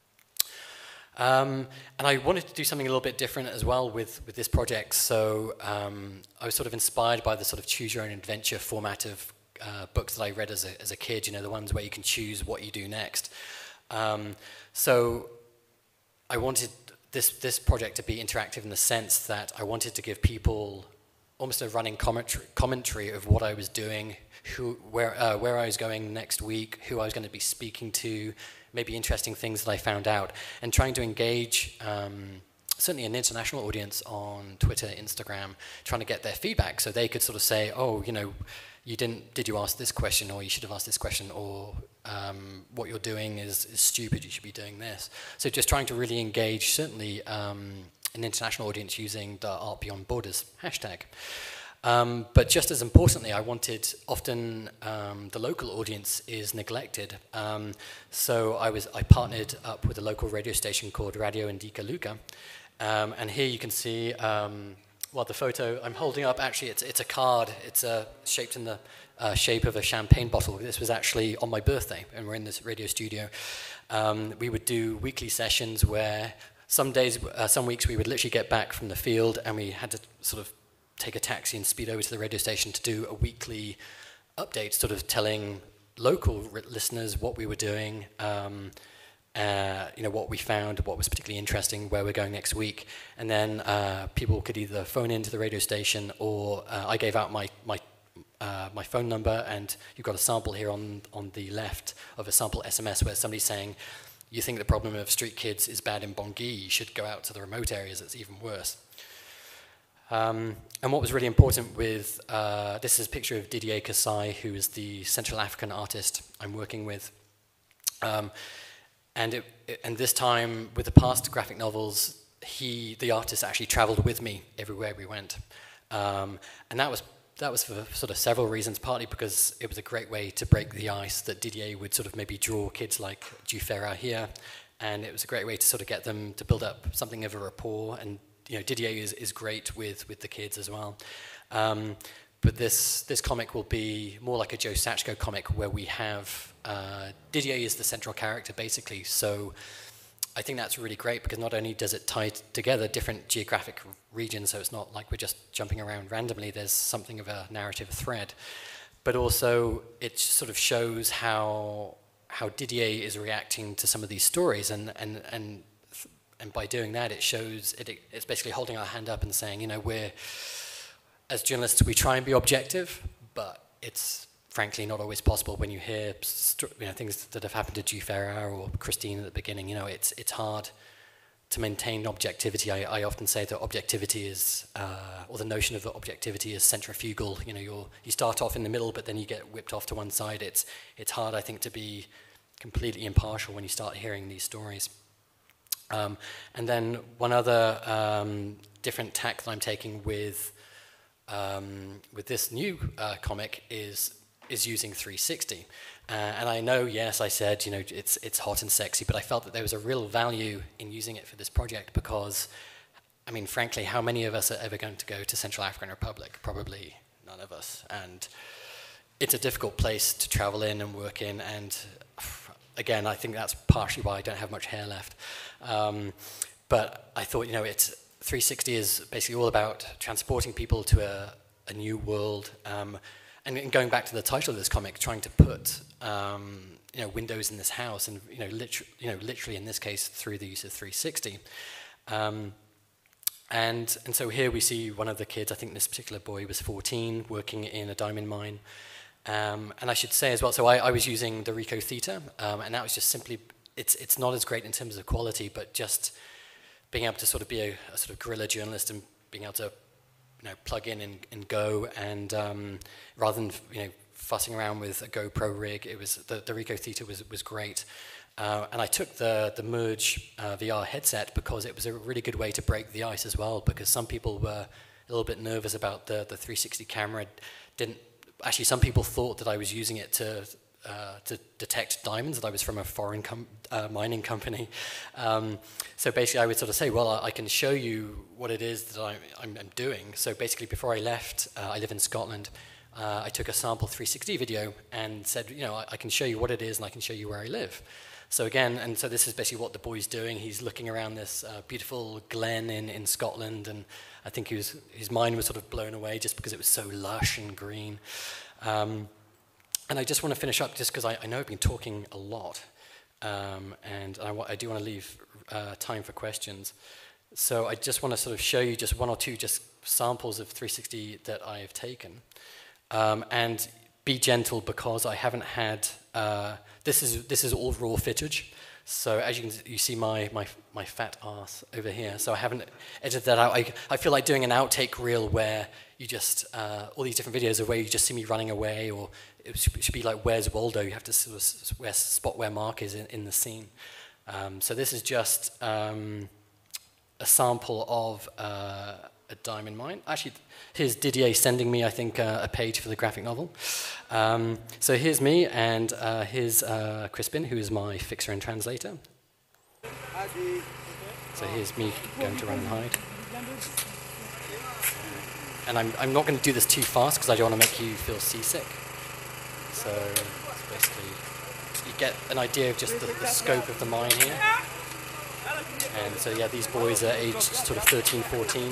And I wanted to do something a little bit different as well with this project. So I was sort of inspired by the sort of choose your own adventure format of books that I read as a kid, the ones where you can choose what you do next. So I wanted this project to be interactive in the sense that I wanted to give people almost a running commentary of what I was doing, where I was going next week, who I was going to be speaking to, maybe interesting things that I found out, and trying to engage certainly an international audience on Twitter, Instagram, trying to get their feedback so they could sort of say, oh, did you ask this question, or you should have asked this question, or what you're doing is stupid, you should be doing this. So just trying to really engage, certainly, an international audience using the Art Beyond Borders hashtag. But just as importantly, I wanted, often the local audience is neglected. So I partnered up with a local radio station called Radio Indica Luca. And here you can see, the photo I'm holding up, actually, it's a card. It's shaped in the shape of a champagne bottle. This was actually on my birthday, and we're in this radio studio. We would do weekly sessions where some weeks we would literally get back from the field and we had to sort of take a taxi and speed over to the radio station to do a weekly update, sort of telling local listeners what we were doing, what we found, what was particularly interesting, where we're going next week. And then people could either phone into the radio station, or I gave out my phone number, and you've got a sample here on the left of a sample SMS where somebody's saying, you think the problem of street kids is bad in Bangui, you should go out to the remote areas, it's even worse. And what was really important with, this is a picture of Didier Kassai, who is the Central African artist I'm working with. And this time, with the past graphic novels, the artist actually traveled with me everywhere we went. And that was for sort of several reasons, partly because it was a great way to break the ice, that Didier would sort of maybe draw kids like Jufera here, and it was a great way to sort of get them to build up something of a rapport. And Didier is great with the kids as well. But this comic will be more like a Joe Sacco comic, where we have Didier is the central character, basically. So I think that's really great, because not only does it tie together different geographic regions, so it's not like we're just jumping around randomly, there's something of a narrative thread, but also it sort of shows how how Didier is reacting to some of these stories, and by doing that, it shows it's basically holding our hand up and saying, you know, as journalists, we try and be objective, but it's frankly not always possible when you hear things that have happened to G. Ferrer or Christine at the beginning. You know, it's hard to maintain objectivity. I often say that objectivity is, or the notion of objectivity is centrifugal. You know, you start off in the middle, but then you get whipped off to one side. It's hard, I think, to be completely impartial when you start hearing these stories. And then one other different tack that I'm taking with this new comic is using 360. And I know, yes, I said, you know, it's hot and sexy, but I felt that there was a real value in using it for this project because, I mean, frankly, how many of us are ever going to go to Central African Republic? Probably none of us. And it's a difficult place to travel in and work in. And again, I think that's partially why I don't have much hair left. But I thought, you know, 360 is basically all about transporting people to a new world. And going back to the title of this comic, trying to put you know, windows in this house, and you know, literally in this case through the use of 360. And so here we see one of the kids. I think this particular boy was 14, working in a diamond mine. And I should say as well, so I was using the Ricoh Theta, and that was just simply, it's not as great in terms of quality, but just being able to sort of be a sort of guerrilla journalist and being able to, you know, plug in and go, and rather than, you know, fussing around with a GoPro rig, it was the Ricoh Theta was great. And I took the Merge VR headset because it was a really good way to break the ice as well, because some people were a little bit nervous about the 360 camera. Actually, some people thought that I was using it to detect diamonds, that I was from a foreign mining company. So basically I would sort of say, well, I can show you what it is that I'm doing. So basically before I left, I live in Scotland, I took a sample 360 video and said, you know, I can show you what it is and I can show you where I live. So again, and so this is basically what the boy's doing. He's looking around this beautiful glen in Scotland, and I think his mind was sort of blown away just because it was so lush and green. And I just want to finish up just because I know I've been talking a lot, and I do want to leave time for questions. So I just want to sort of show you just one or two just samples of 360 that I have taken. And be gentle because I haven't had, this is all raw footage. So as you see my fat ass over here. So I haven't edited that out. I feel like doing an outtake reel where you just, all these different videos of where you just see me running away, or it should be like, where's Waldo? You have to sort of spot where Marc is in the scene. So this is just a sample of a diamond mine. Actually, here's Didier sending me, I think, a page for the graphic novel. So here's me, and here's Crispin, who is my fixer and translator. So here's me going to run and hide. And I'm not going to do this too fast because I don't want to make you feel seasick. So basically, you get an idea of just the scope of the mine here. And so yeah, these boys are aged sort of 13, 14.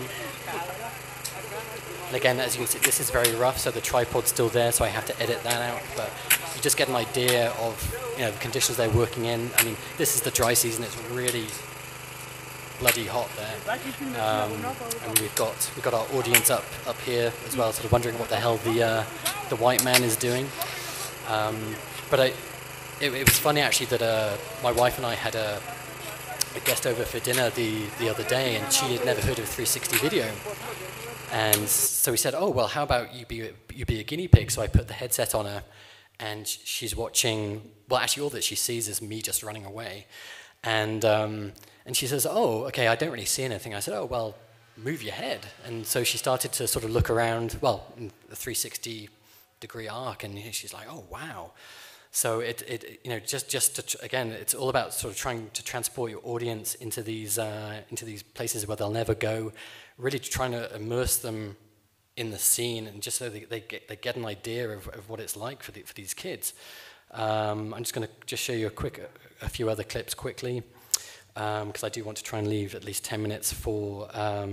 And again, as you can see, this is very rough, so the tripod's still there, so I have to edit that out. But you just get an idea of, you know, the conditions they're working in. I mean, this is the dry season; it's really bloody hot there. And we've got our audience up here as well, sort of wondering what the hell the white man is doing. But it was funny actually that my wife and I had a guest over for dinner the other day, and she had never heard of 360 video. And so we said, oh, well, how about you be a guinea pig? So I put the headset on her, and she's watching, well, actually all that she sees is me just running away. And she says, oh, okay, I don't really see anything. I said, oh, well, move your head. And so she started to sort of look around, well, in the 360-degree arc, and she's like, oh, wow. So you know, just to, again, it's all about sort of trying to transport your audience into these places where they'll never go, really trying to immerse them in the scene, and just so they get an idea of what it's like for these kids. I'm just going to show you a few other clips quickly, because I do want to try and leave at least 10 minutes for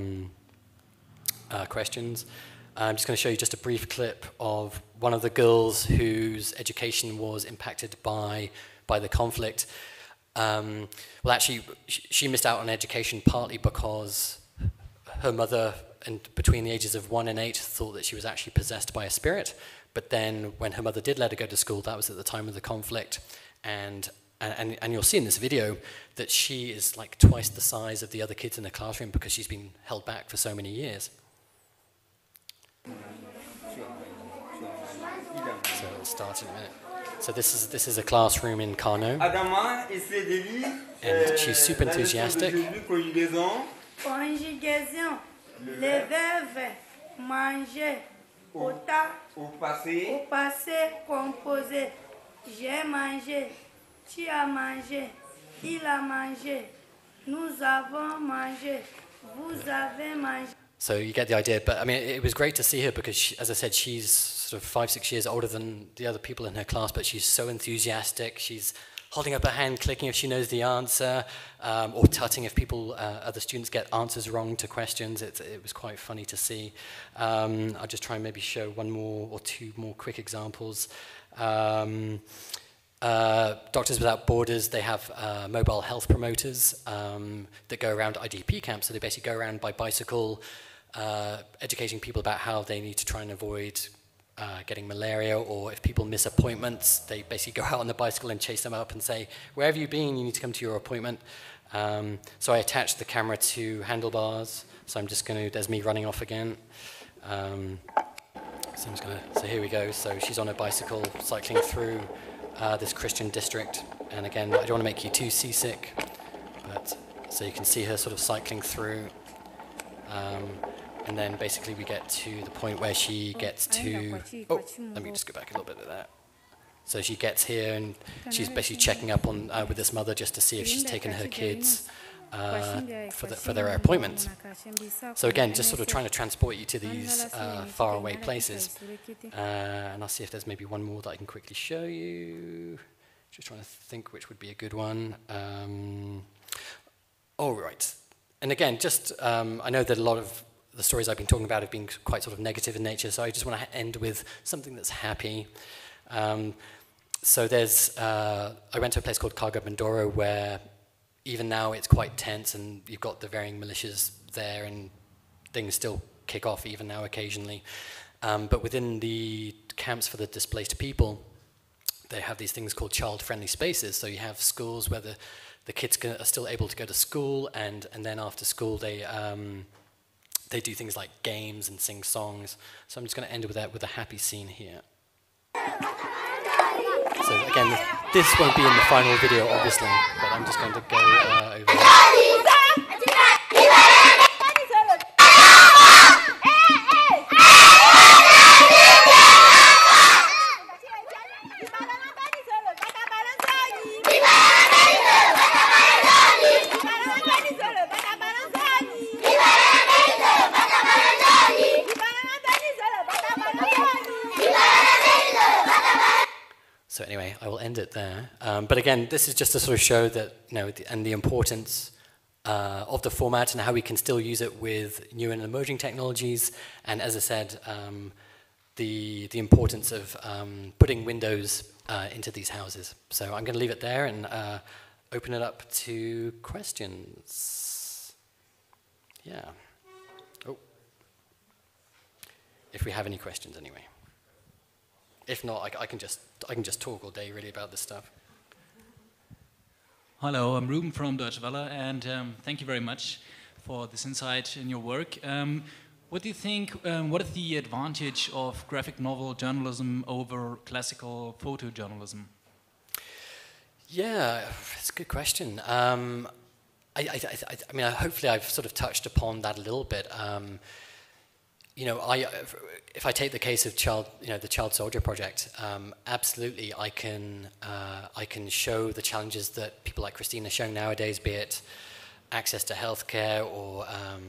questions. I'm just going to show you just a brief clip of one of the girls whose education was impacted by by the conflict. Well, actually, she missed out on education partly because her mother, between the ages of 1 and 8, thought that she was actually possessed by a spirit. But then when her mother did let her go to school, that was at the time of the conflict. And you'll see in this video that she is like twice the size of the other kids in the classroom because she's been held back for so many years. So it'll start in a minute. So this is a classroom in Carnot. And she's super enthusiastic. Conjugaison. Les verbes manger, ota, au passé composé. J'ai mangé, tu as mangé, il a mangé, nous avons mangé, vous avez mangé. So you get the idea, but I mean, it was great to see her because, she, as I said, she's sort of 5-6 years older than the other people in her class, but she's so enthusiastic. She's holding up her hand, clicking if she knows the answer, or tutting if other students get answers wrong to questions. It was quite funny to see. I'll just try and maybe show one more or two more quick examples. Doctors Without Borders, they have mobile health promoters that go around IDP camps. So they basically go around by bicycle, educating people about how they need to try and avoid getting malaria, or if people miss appointments, they basically go out on the bicycle and chase them up and say, where have you been? You need to come to your appointment. So I attached the camera to handlebars. So I'm just going to, there's me running off again. So here we go. So she's on a bicycle cycling through this Christian district. And again, I don't want to make you too seasick, but so you can see her sort of cycling through. And then basically we get to the point where she gets to, oh, let me just go back a little bit of that. So she gets here and she's basically checking up on with this mother just to see if she's taken her kids for their appointment. So again, just sort of trying to transport you to these faraway places. And I'll see if there's maybe one more that I can quickly show you. Just trying to think which would be a good one. Oh, right. And again, just, I know that a lot of the stories I've been talking about have been quite sort of negative in nature, so I just want to end with something that's happy. So there's, I went to a place called Cargo Bandoro where even now it's quite tense and you've got the varying militias there and things still kick off even now occasionally. But within the camps for the displaced people, they have these things called child-friendly spaces. So you have schools where the kids are still able to go to school, and then after school they do things like games and sing songs. So I'm just going to end with that with a happy scene here. So again, this won't be in the final video, obviously, but I'm just going to go over here. So anyway, I will end it there. But again, this is just to sort of show that, you know, and the importance of the format and how we can still use it with new and emerging technologies. And as I said, the importance of putting windows into these houses. So I'm going to leave it there and open it up to questions. Yeah. Oh. If we have any questions, anyway. If not, I can just talk all day really about this stuff. Hello, I'm Ruben from Deutsche Welle, and thank you very much for this insight in your work. What do you think, what is the advantage of graphic novel journalism over classical photojournalism? Yeah, it's a good question. I mean, hopefully I've sort of touched upon that a little bit. You know, if I take the case of the Child Soldier Project, absolutely, I can show the challenges that people like Christine are showing nowadays, be it access to healthcare or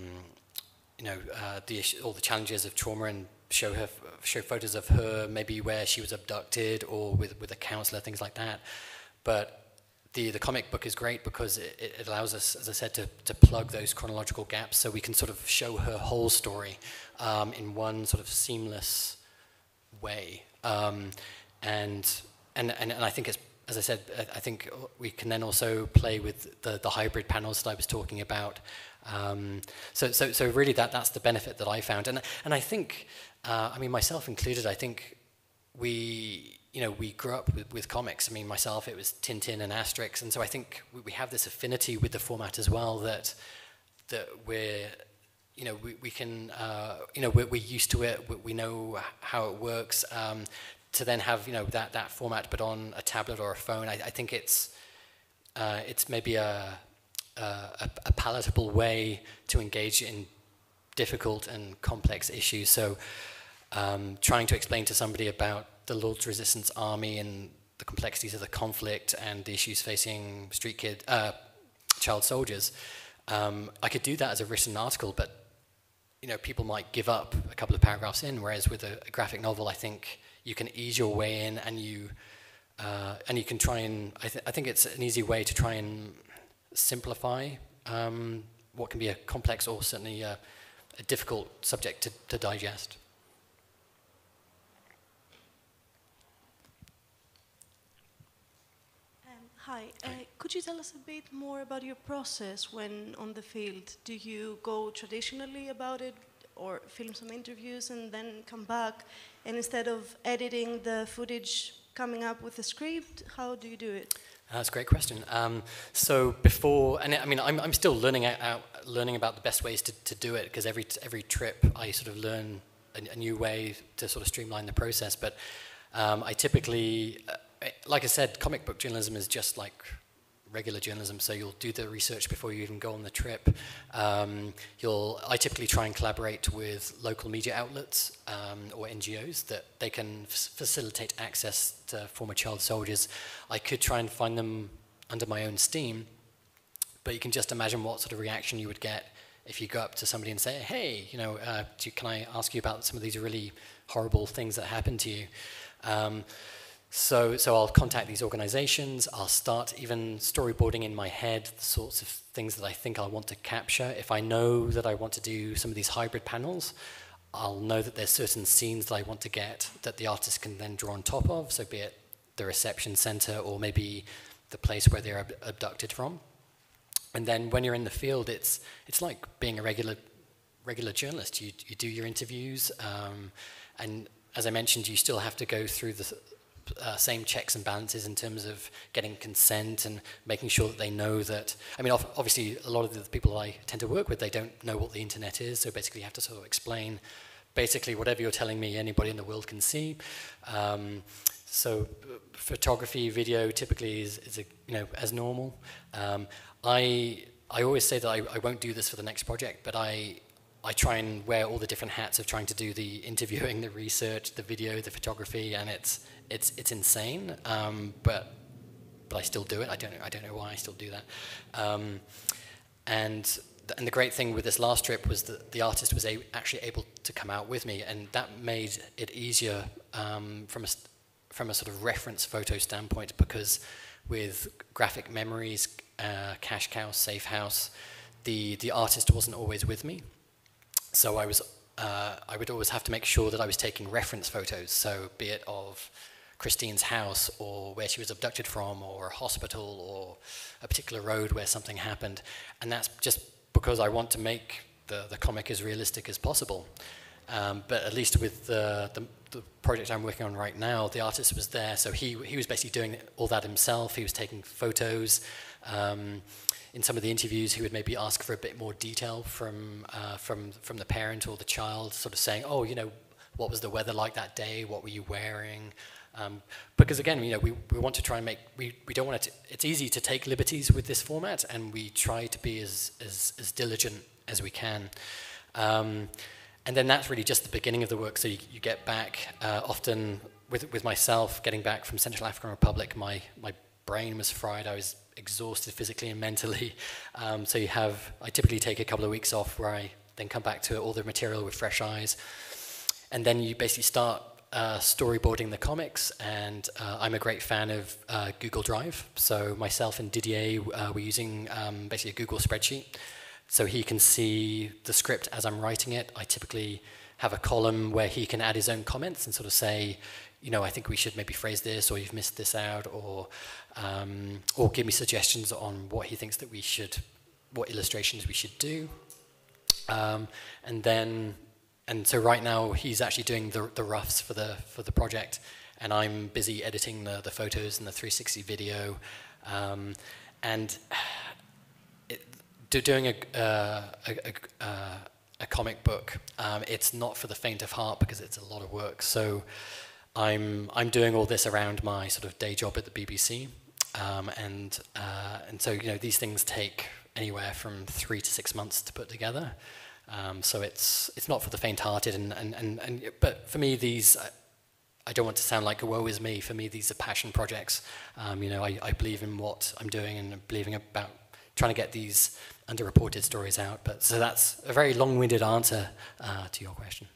all the challenges of trauma, and show photos of her maybe where she was abducted or with a counselor, things like that. But the comic book is great because it allows us, as I said, to plug those chronological gaps so we can sort of show her whole story in one sort of seamless way. And I think it's as I said, I think we can then also play with the hybrid panels that I was talking about. So really that's the benefit that I found. And I think, I mean, myself included, I think we grew up with comics. I mean, myself, it was Tintin and Asterix. And so I think we have this affinity with the format as well that we're, we can, we're used to it. We know how it works. To then have that format, but on a tablet or a phone, I think it's maybe a palatable way to engage in difficult and complex issues. So trying to explain to somebody about the Lord's Resistance Army and the complexities of the conflict and the issues facing child soldiers, I could do that as a written article, but people might give up a couple of paragraphs in. Whereas with a graphic novel, I think you can ease your way in, and you can try and. I think it's an easy way to try and simplify what can be a complex or certainly a difficult subject to digest. Hi, could you tell us a bit more about your process when on the field? Do you go traditionally about it, or film some interviews and then come back, and instead of editing the footage, coming up with a script? How do you do it? That's a great question. So before, and I mean, I'm still learning about the best ways to do it, because every trip I sort of learn a new way to sort of streamline the process. But I typically, like I said, comic book journalism is just like regular journalism, so you'll do the research before you even go on the trip. I typically try and collaborate with local media outlets or NGOs that they can facilitate access to former child soldiers. I could try and find them under my own steam, but you can just imagine what sort of reaction you would get if you go up to somebody and say, hey, can I ask you about some of these really horrible things that happened to you? So I'll contact these organizations. I'll start even storyboarding in my head the sorts of things that I think I want to capture. If I know that I want to do some of these hybrid panels, I'll know that there's certain scenes that I want to get that the artist can then draw on top of, so be it the reception center or maybe the place where they're abducted from. And then when you're in the field, it's like being a regular journalist. You do your interviews, and as I mentioned, you still have to go through the same checks and balances in terms of getting consent and making sure that they know that. I mean, obviously, a lot of the people I tend to work with, they don't know what the internet is, so basically you have to sort of explain, basically whatever you're telling me, anybody in the world can see. So photography, video typically is as normal. I always say that I won't do this for the next project, but I try and wear all the different hats of trying to do the interviewing, the research, the video, the photography, and it's insane. But I still do it. I don't know why I still do that. And the great thing with this last trip was that the artist was actually able to come out with me, and that made it easier from a sort of reference photo standpoint, because with graphic memories, cash cow, safe house, the artist wasn't always with me. So I would always have to make sure that I was taking reference photos, so be it of Christine's house or where she was abducted from or a hospital or a particular road where something happened. And that's just because I want to make the comic as realistic as possible. But at least with the project I'm working on right now, the artist was there, so he was basically doing all that himself. He was taking photos. In some of the interviews, he would maybe ask for a bit more detail from the parent or the child, sort of saying, oh, what was the weather like that day? What were you wearing? Because again, we want to try and we don't want it's easy to take liberties with this format, and we try to be as diligent as we can. And then that's really just the beginning of the work. So you get back, often with myself, getting back from Central African Republic, my brain was fried. I was exhausted physically and mentally. So I typically take a couple of weeks off where I then come back to all the material with fresh eyes. And then you basically start storyboarding the comics, and I'm a great fan of Google Drive. So myself and Didier were using basically a Google spreadsheet. So he can see the script as I'm writing it. I typically have a column where he can add his own comments and sort of say, you know, I think we should maybe phrase this, or you've missed this out, or give me suggestions on what he thinks that we should, what illustrations we should do. And so right now he's actually doing the roughs for the project, and I'm busy editing the photos and the 360 video, and doing a comic book. It's not for the faint of heart because it's a lot of work. So I'm doing all this around my sort of day job at the BBC, and so, you know, these things take anywhere from 3 to 6 months to put together. So it's not for the faint-hearted, but for me, these, I don't want to sound like a woe is me. For me, these are passion projects. You know, I believe in what I'm doing and believing about trying to get these underreported stories out. But so that's a very long-winded answer to your question.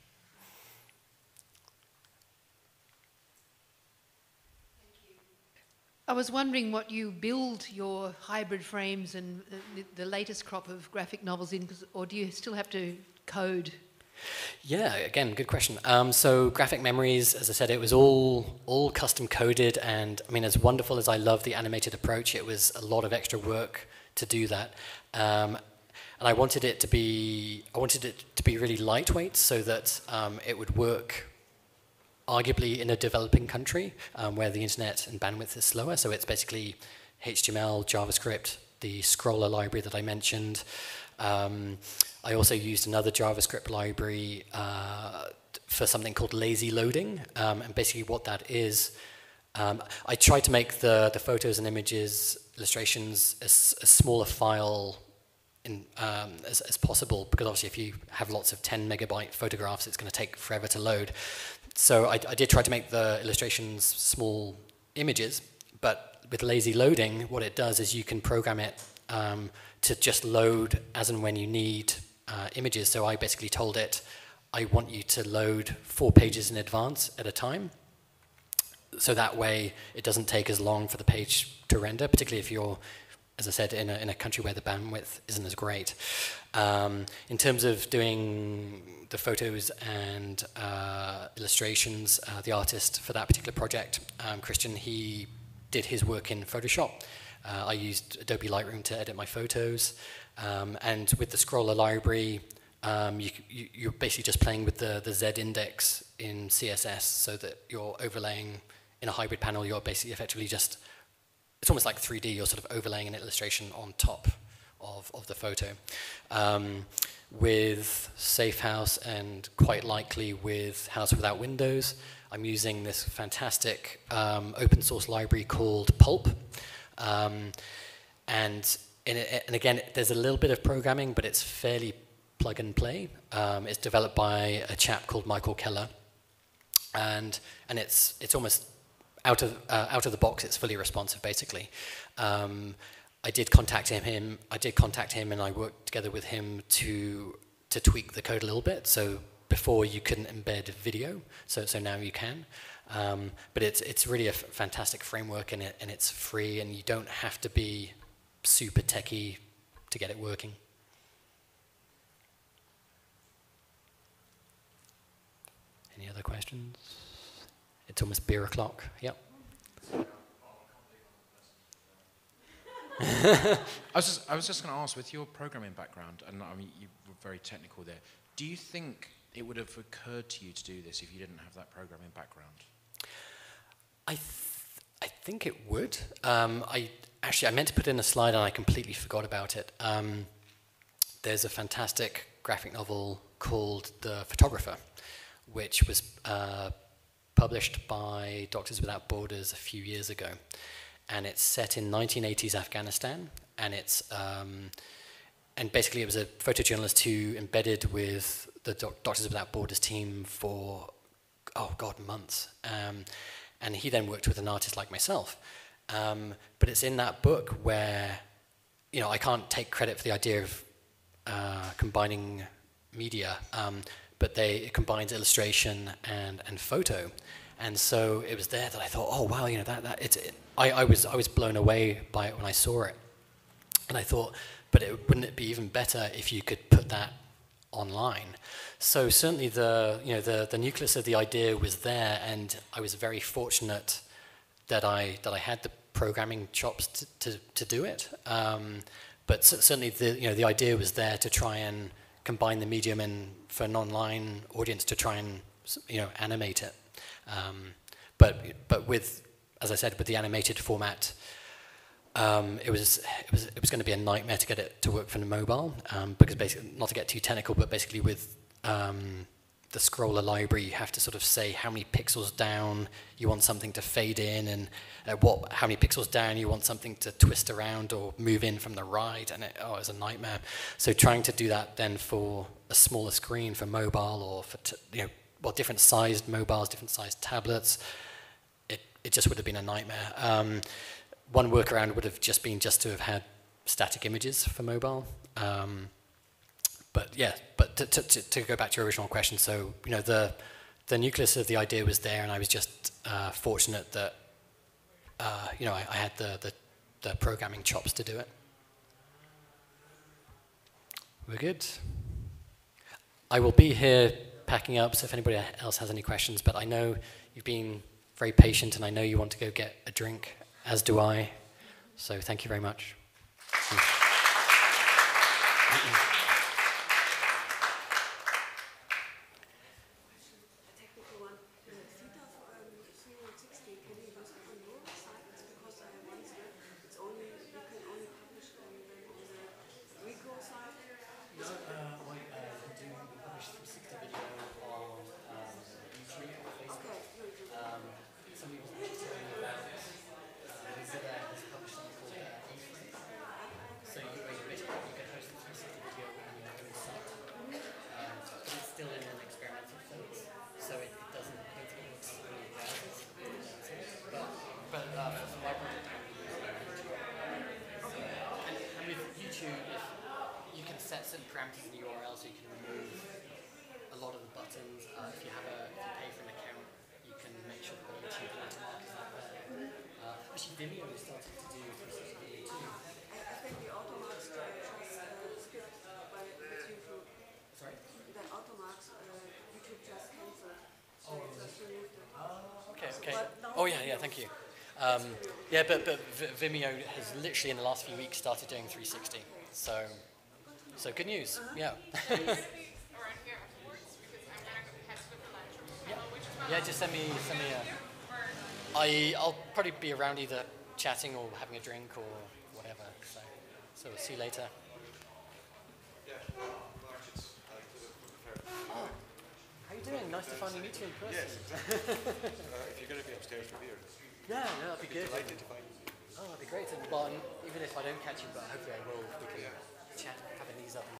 I was wondering what you build your hybrid frames and the latest crop of graphic novels in, or do you still have to code? Yeah, again, good question. So graphic memories, as I said, it was all custom coded, and I mean, as wonderful as I love the animated approach, it was a lot of extra work to do that. And I wanted it to be really lightweight so that it would work arguably in a developing country where the internet and bandwidth is slower. So it's basically HTML, JavaScript, the scroller library that I mentioned. I also used another JavaScript library for something called lazy loading. And basically what that is, I tried to make the photos and images, illustrations, as small a file as possible, because obviously if you have lots of 10 megabyte photographs, it's going to take forever to load. So I did try to make the illustrations small images, but with lazy loading, what it does is you can program it to just load as and when you need images. So I basically told it, I want you to load 4 pages in advance at a time. So that way it doesn't take as long for the page to render, particularly if you're, as I said, in a country where the bandwidth isn't as great. In terms of doing the photos and illustrations, the artist for that particular project, Christian, he did his work in Photoshop. I used Adobe Lightroom to edit my photos. And with the scroller library, you're basically just playing with the Z index in CSS so that you're overlaying in a hybrid panel, you're basically effectively just, it's almost like 3D, you're sort of overlaying an illustration on top of the photo. With Safe House and quite likely with House Without Windows, I'm using this fantastic open source library called Pulp. And again, there's a little bit of programming, but it's fairly plug and play. It's developed by a chap called Michael Keller, and it's almost out of the box. It's fully responsive, basically. I did contact him, and I worked together with him to tweak the code a little bit. So before you couldn't embed video, so now you can. But it's really a fantastic framework, and it's free, and you don't have to be super techie to get it working. Any other questions? It's almost beer o'clock. Yep. I was just going to ask, with your programming background, and I mean you were very technical there, do you think it would have occurred to you to do this if you didn't have that programming background? I think it would. I meant to put in a slide and I completely forgot about it. There's a fantastic graphic novel called The Photographer, which was published by Doctors Without Borders a few years ago. And it's set in 1980s Afghanistan, and it's and basically it was a photojournalist who embedded with the Doctors Without Borders team for, oh God, months. And he then worked with an artist like myself. But it's in that book where, you know, I can't take credit for the idea of combining media, but it combines illustration and photo. And so it was there that I thought, oh wow, you know, I was blown away by it when I saw it. And I thought, but wouldn't it be even better if you could put that online. So certainly the nucleus of the idea was there, and I was very fortunate that I had the programming chops to do it. But certainly the idea was there to try and combine the medium and for an online audience to try and animate it. But with, as I said, with the animated format, it was going to be a nightmare to get it to work for the mobile, because basically, not to get too technical, but basically with the scroller library, you have to sort of say how many pixels down you want something to fade in, and how many pixels down you want something to twist around or move in from the right, and it was a nightmare. So trying to do that then for a smaller screen for mobile, or for different sized mobiles, different sized tablets, it just would have been a nightmare. One workaround would have just been to have had static images for mobile. But to go back to your original question, so the nucleus of the idea was there, and I was just fortunate that I had the programming chops to do it. We're good. I will be here packing up, so if anybody else has any questions, but I know you've been very patient, and I know you want to go get a drink, as do I. So thank you very much. Set certain parameters in the URL, so you can remove a lot of the buttons. If you pay for an account, you can make sure that the YouTube watermark is not there. Actually, Vimeo is starting to do 360 too. I think the automarks just skipped by YouTube. Sorry? The automarks YouTube just cancelled. So just removed it. Okay. Oh yeah, thank you. But Vimeo has literally in the last few weeks started doing 360. So good news, yeah. Yeah, just send me I'll probably be around either chatting or having a drink or whatever. So we'll see you later. Oh, how you doing? Nice to finally meet you in person. Yes, exactly. If you're going to be upstairs for beer. Yeah, no, that'd be good. Delighted to find you. Oh, that'd be great. And even if I don't catch you, but hopefully I will, we can chat, have a knees up.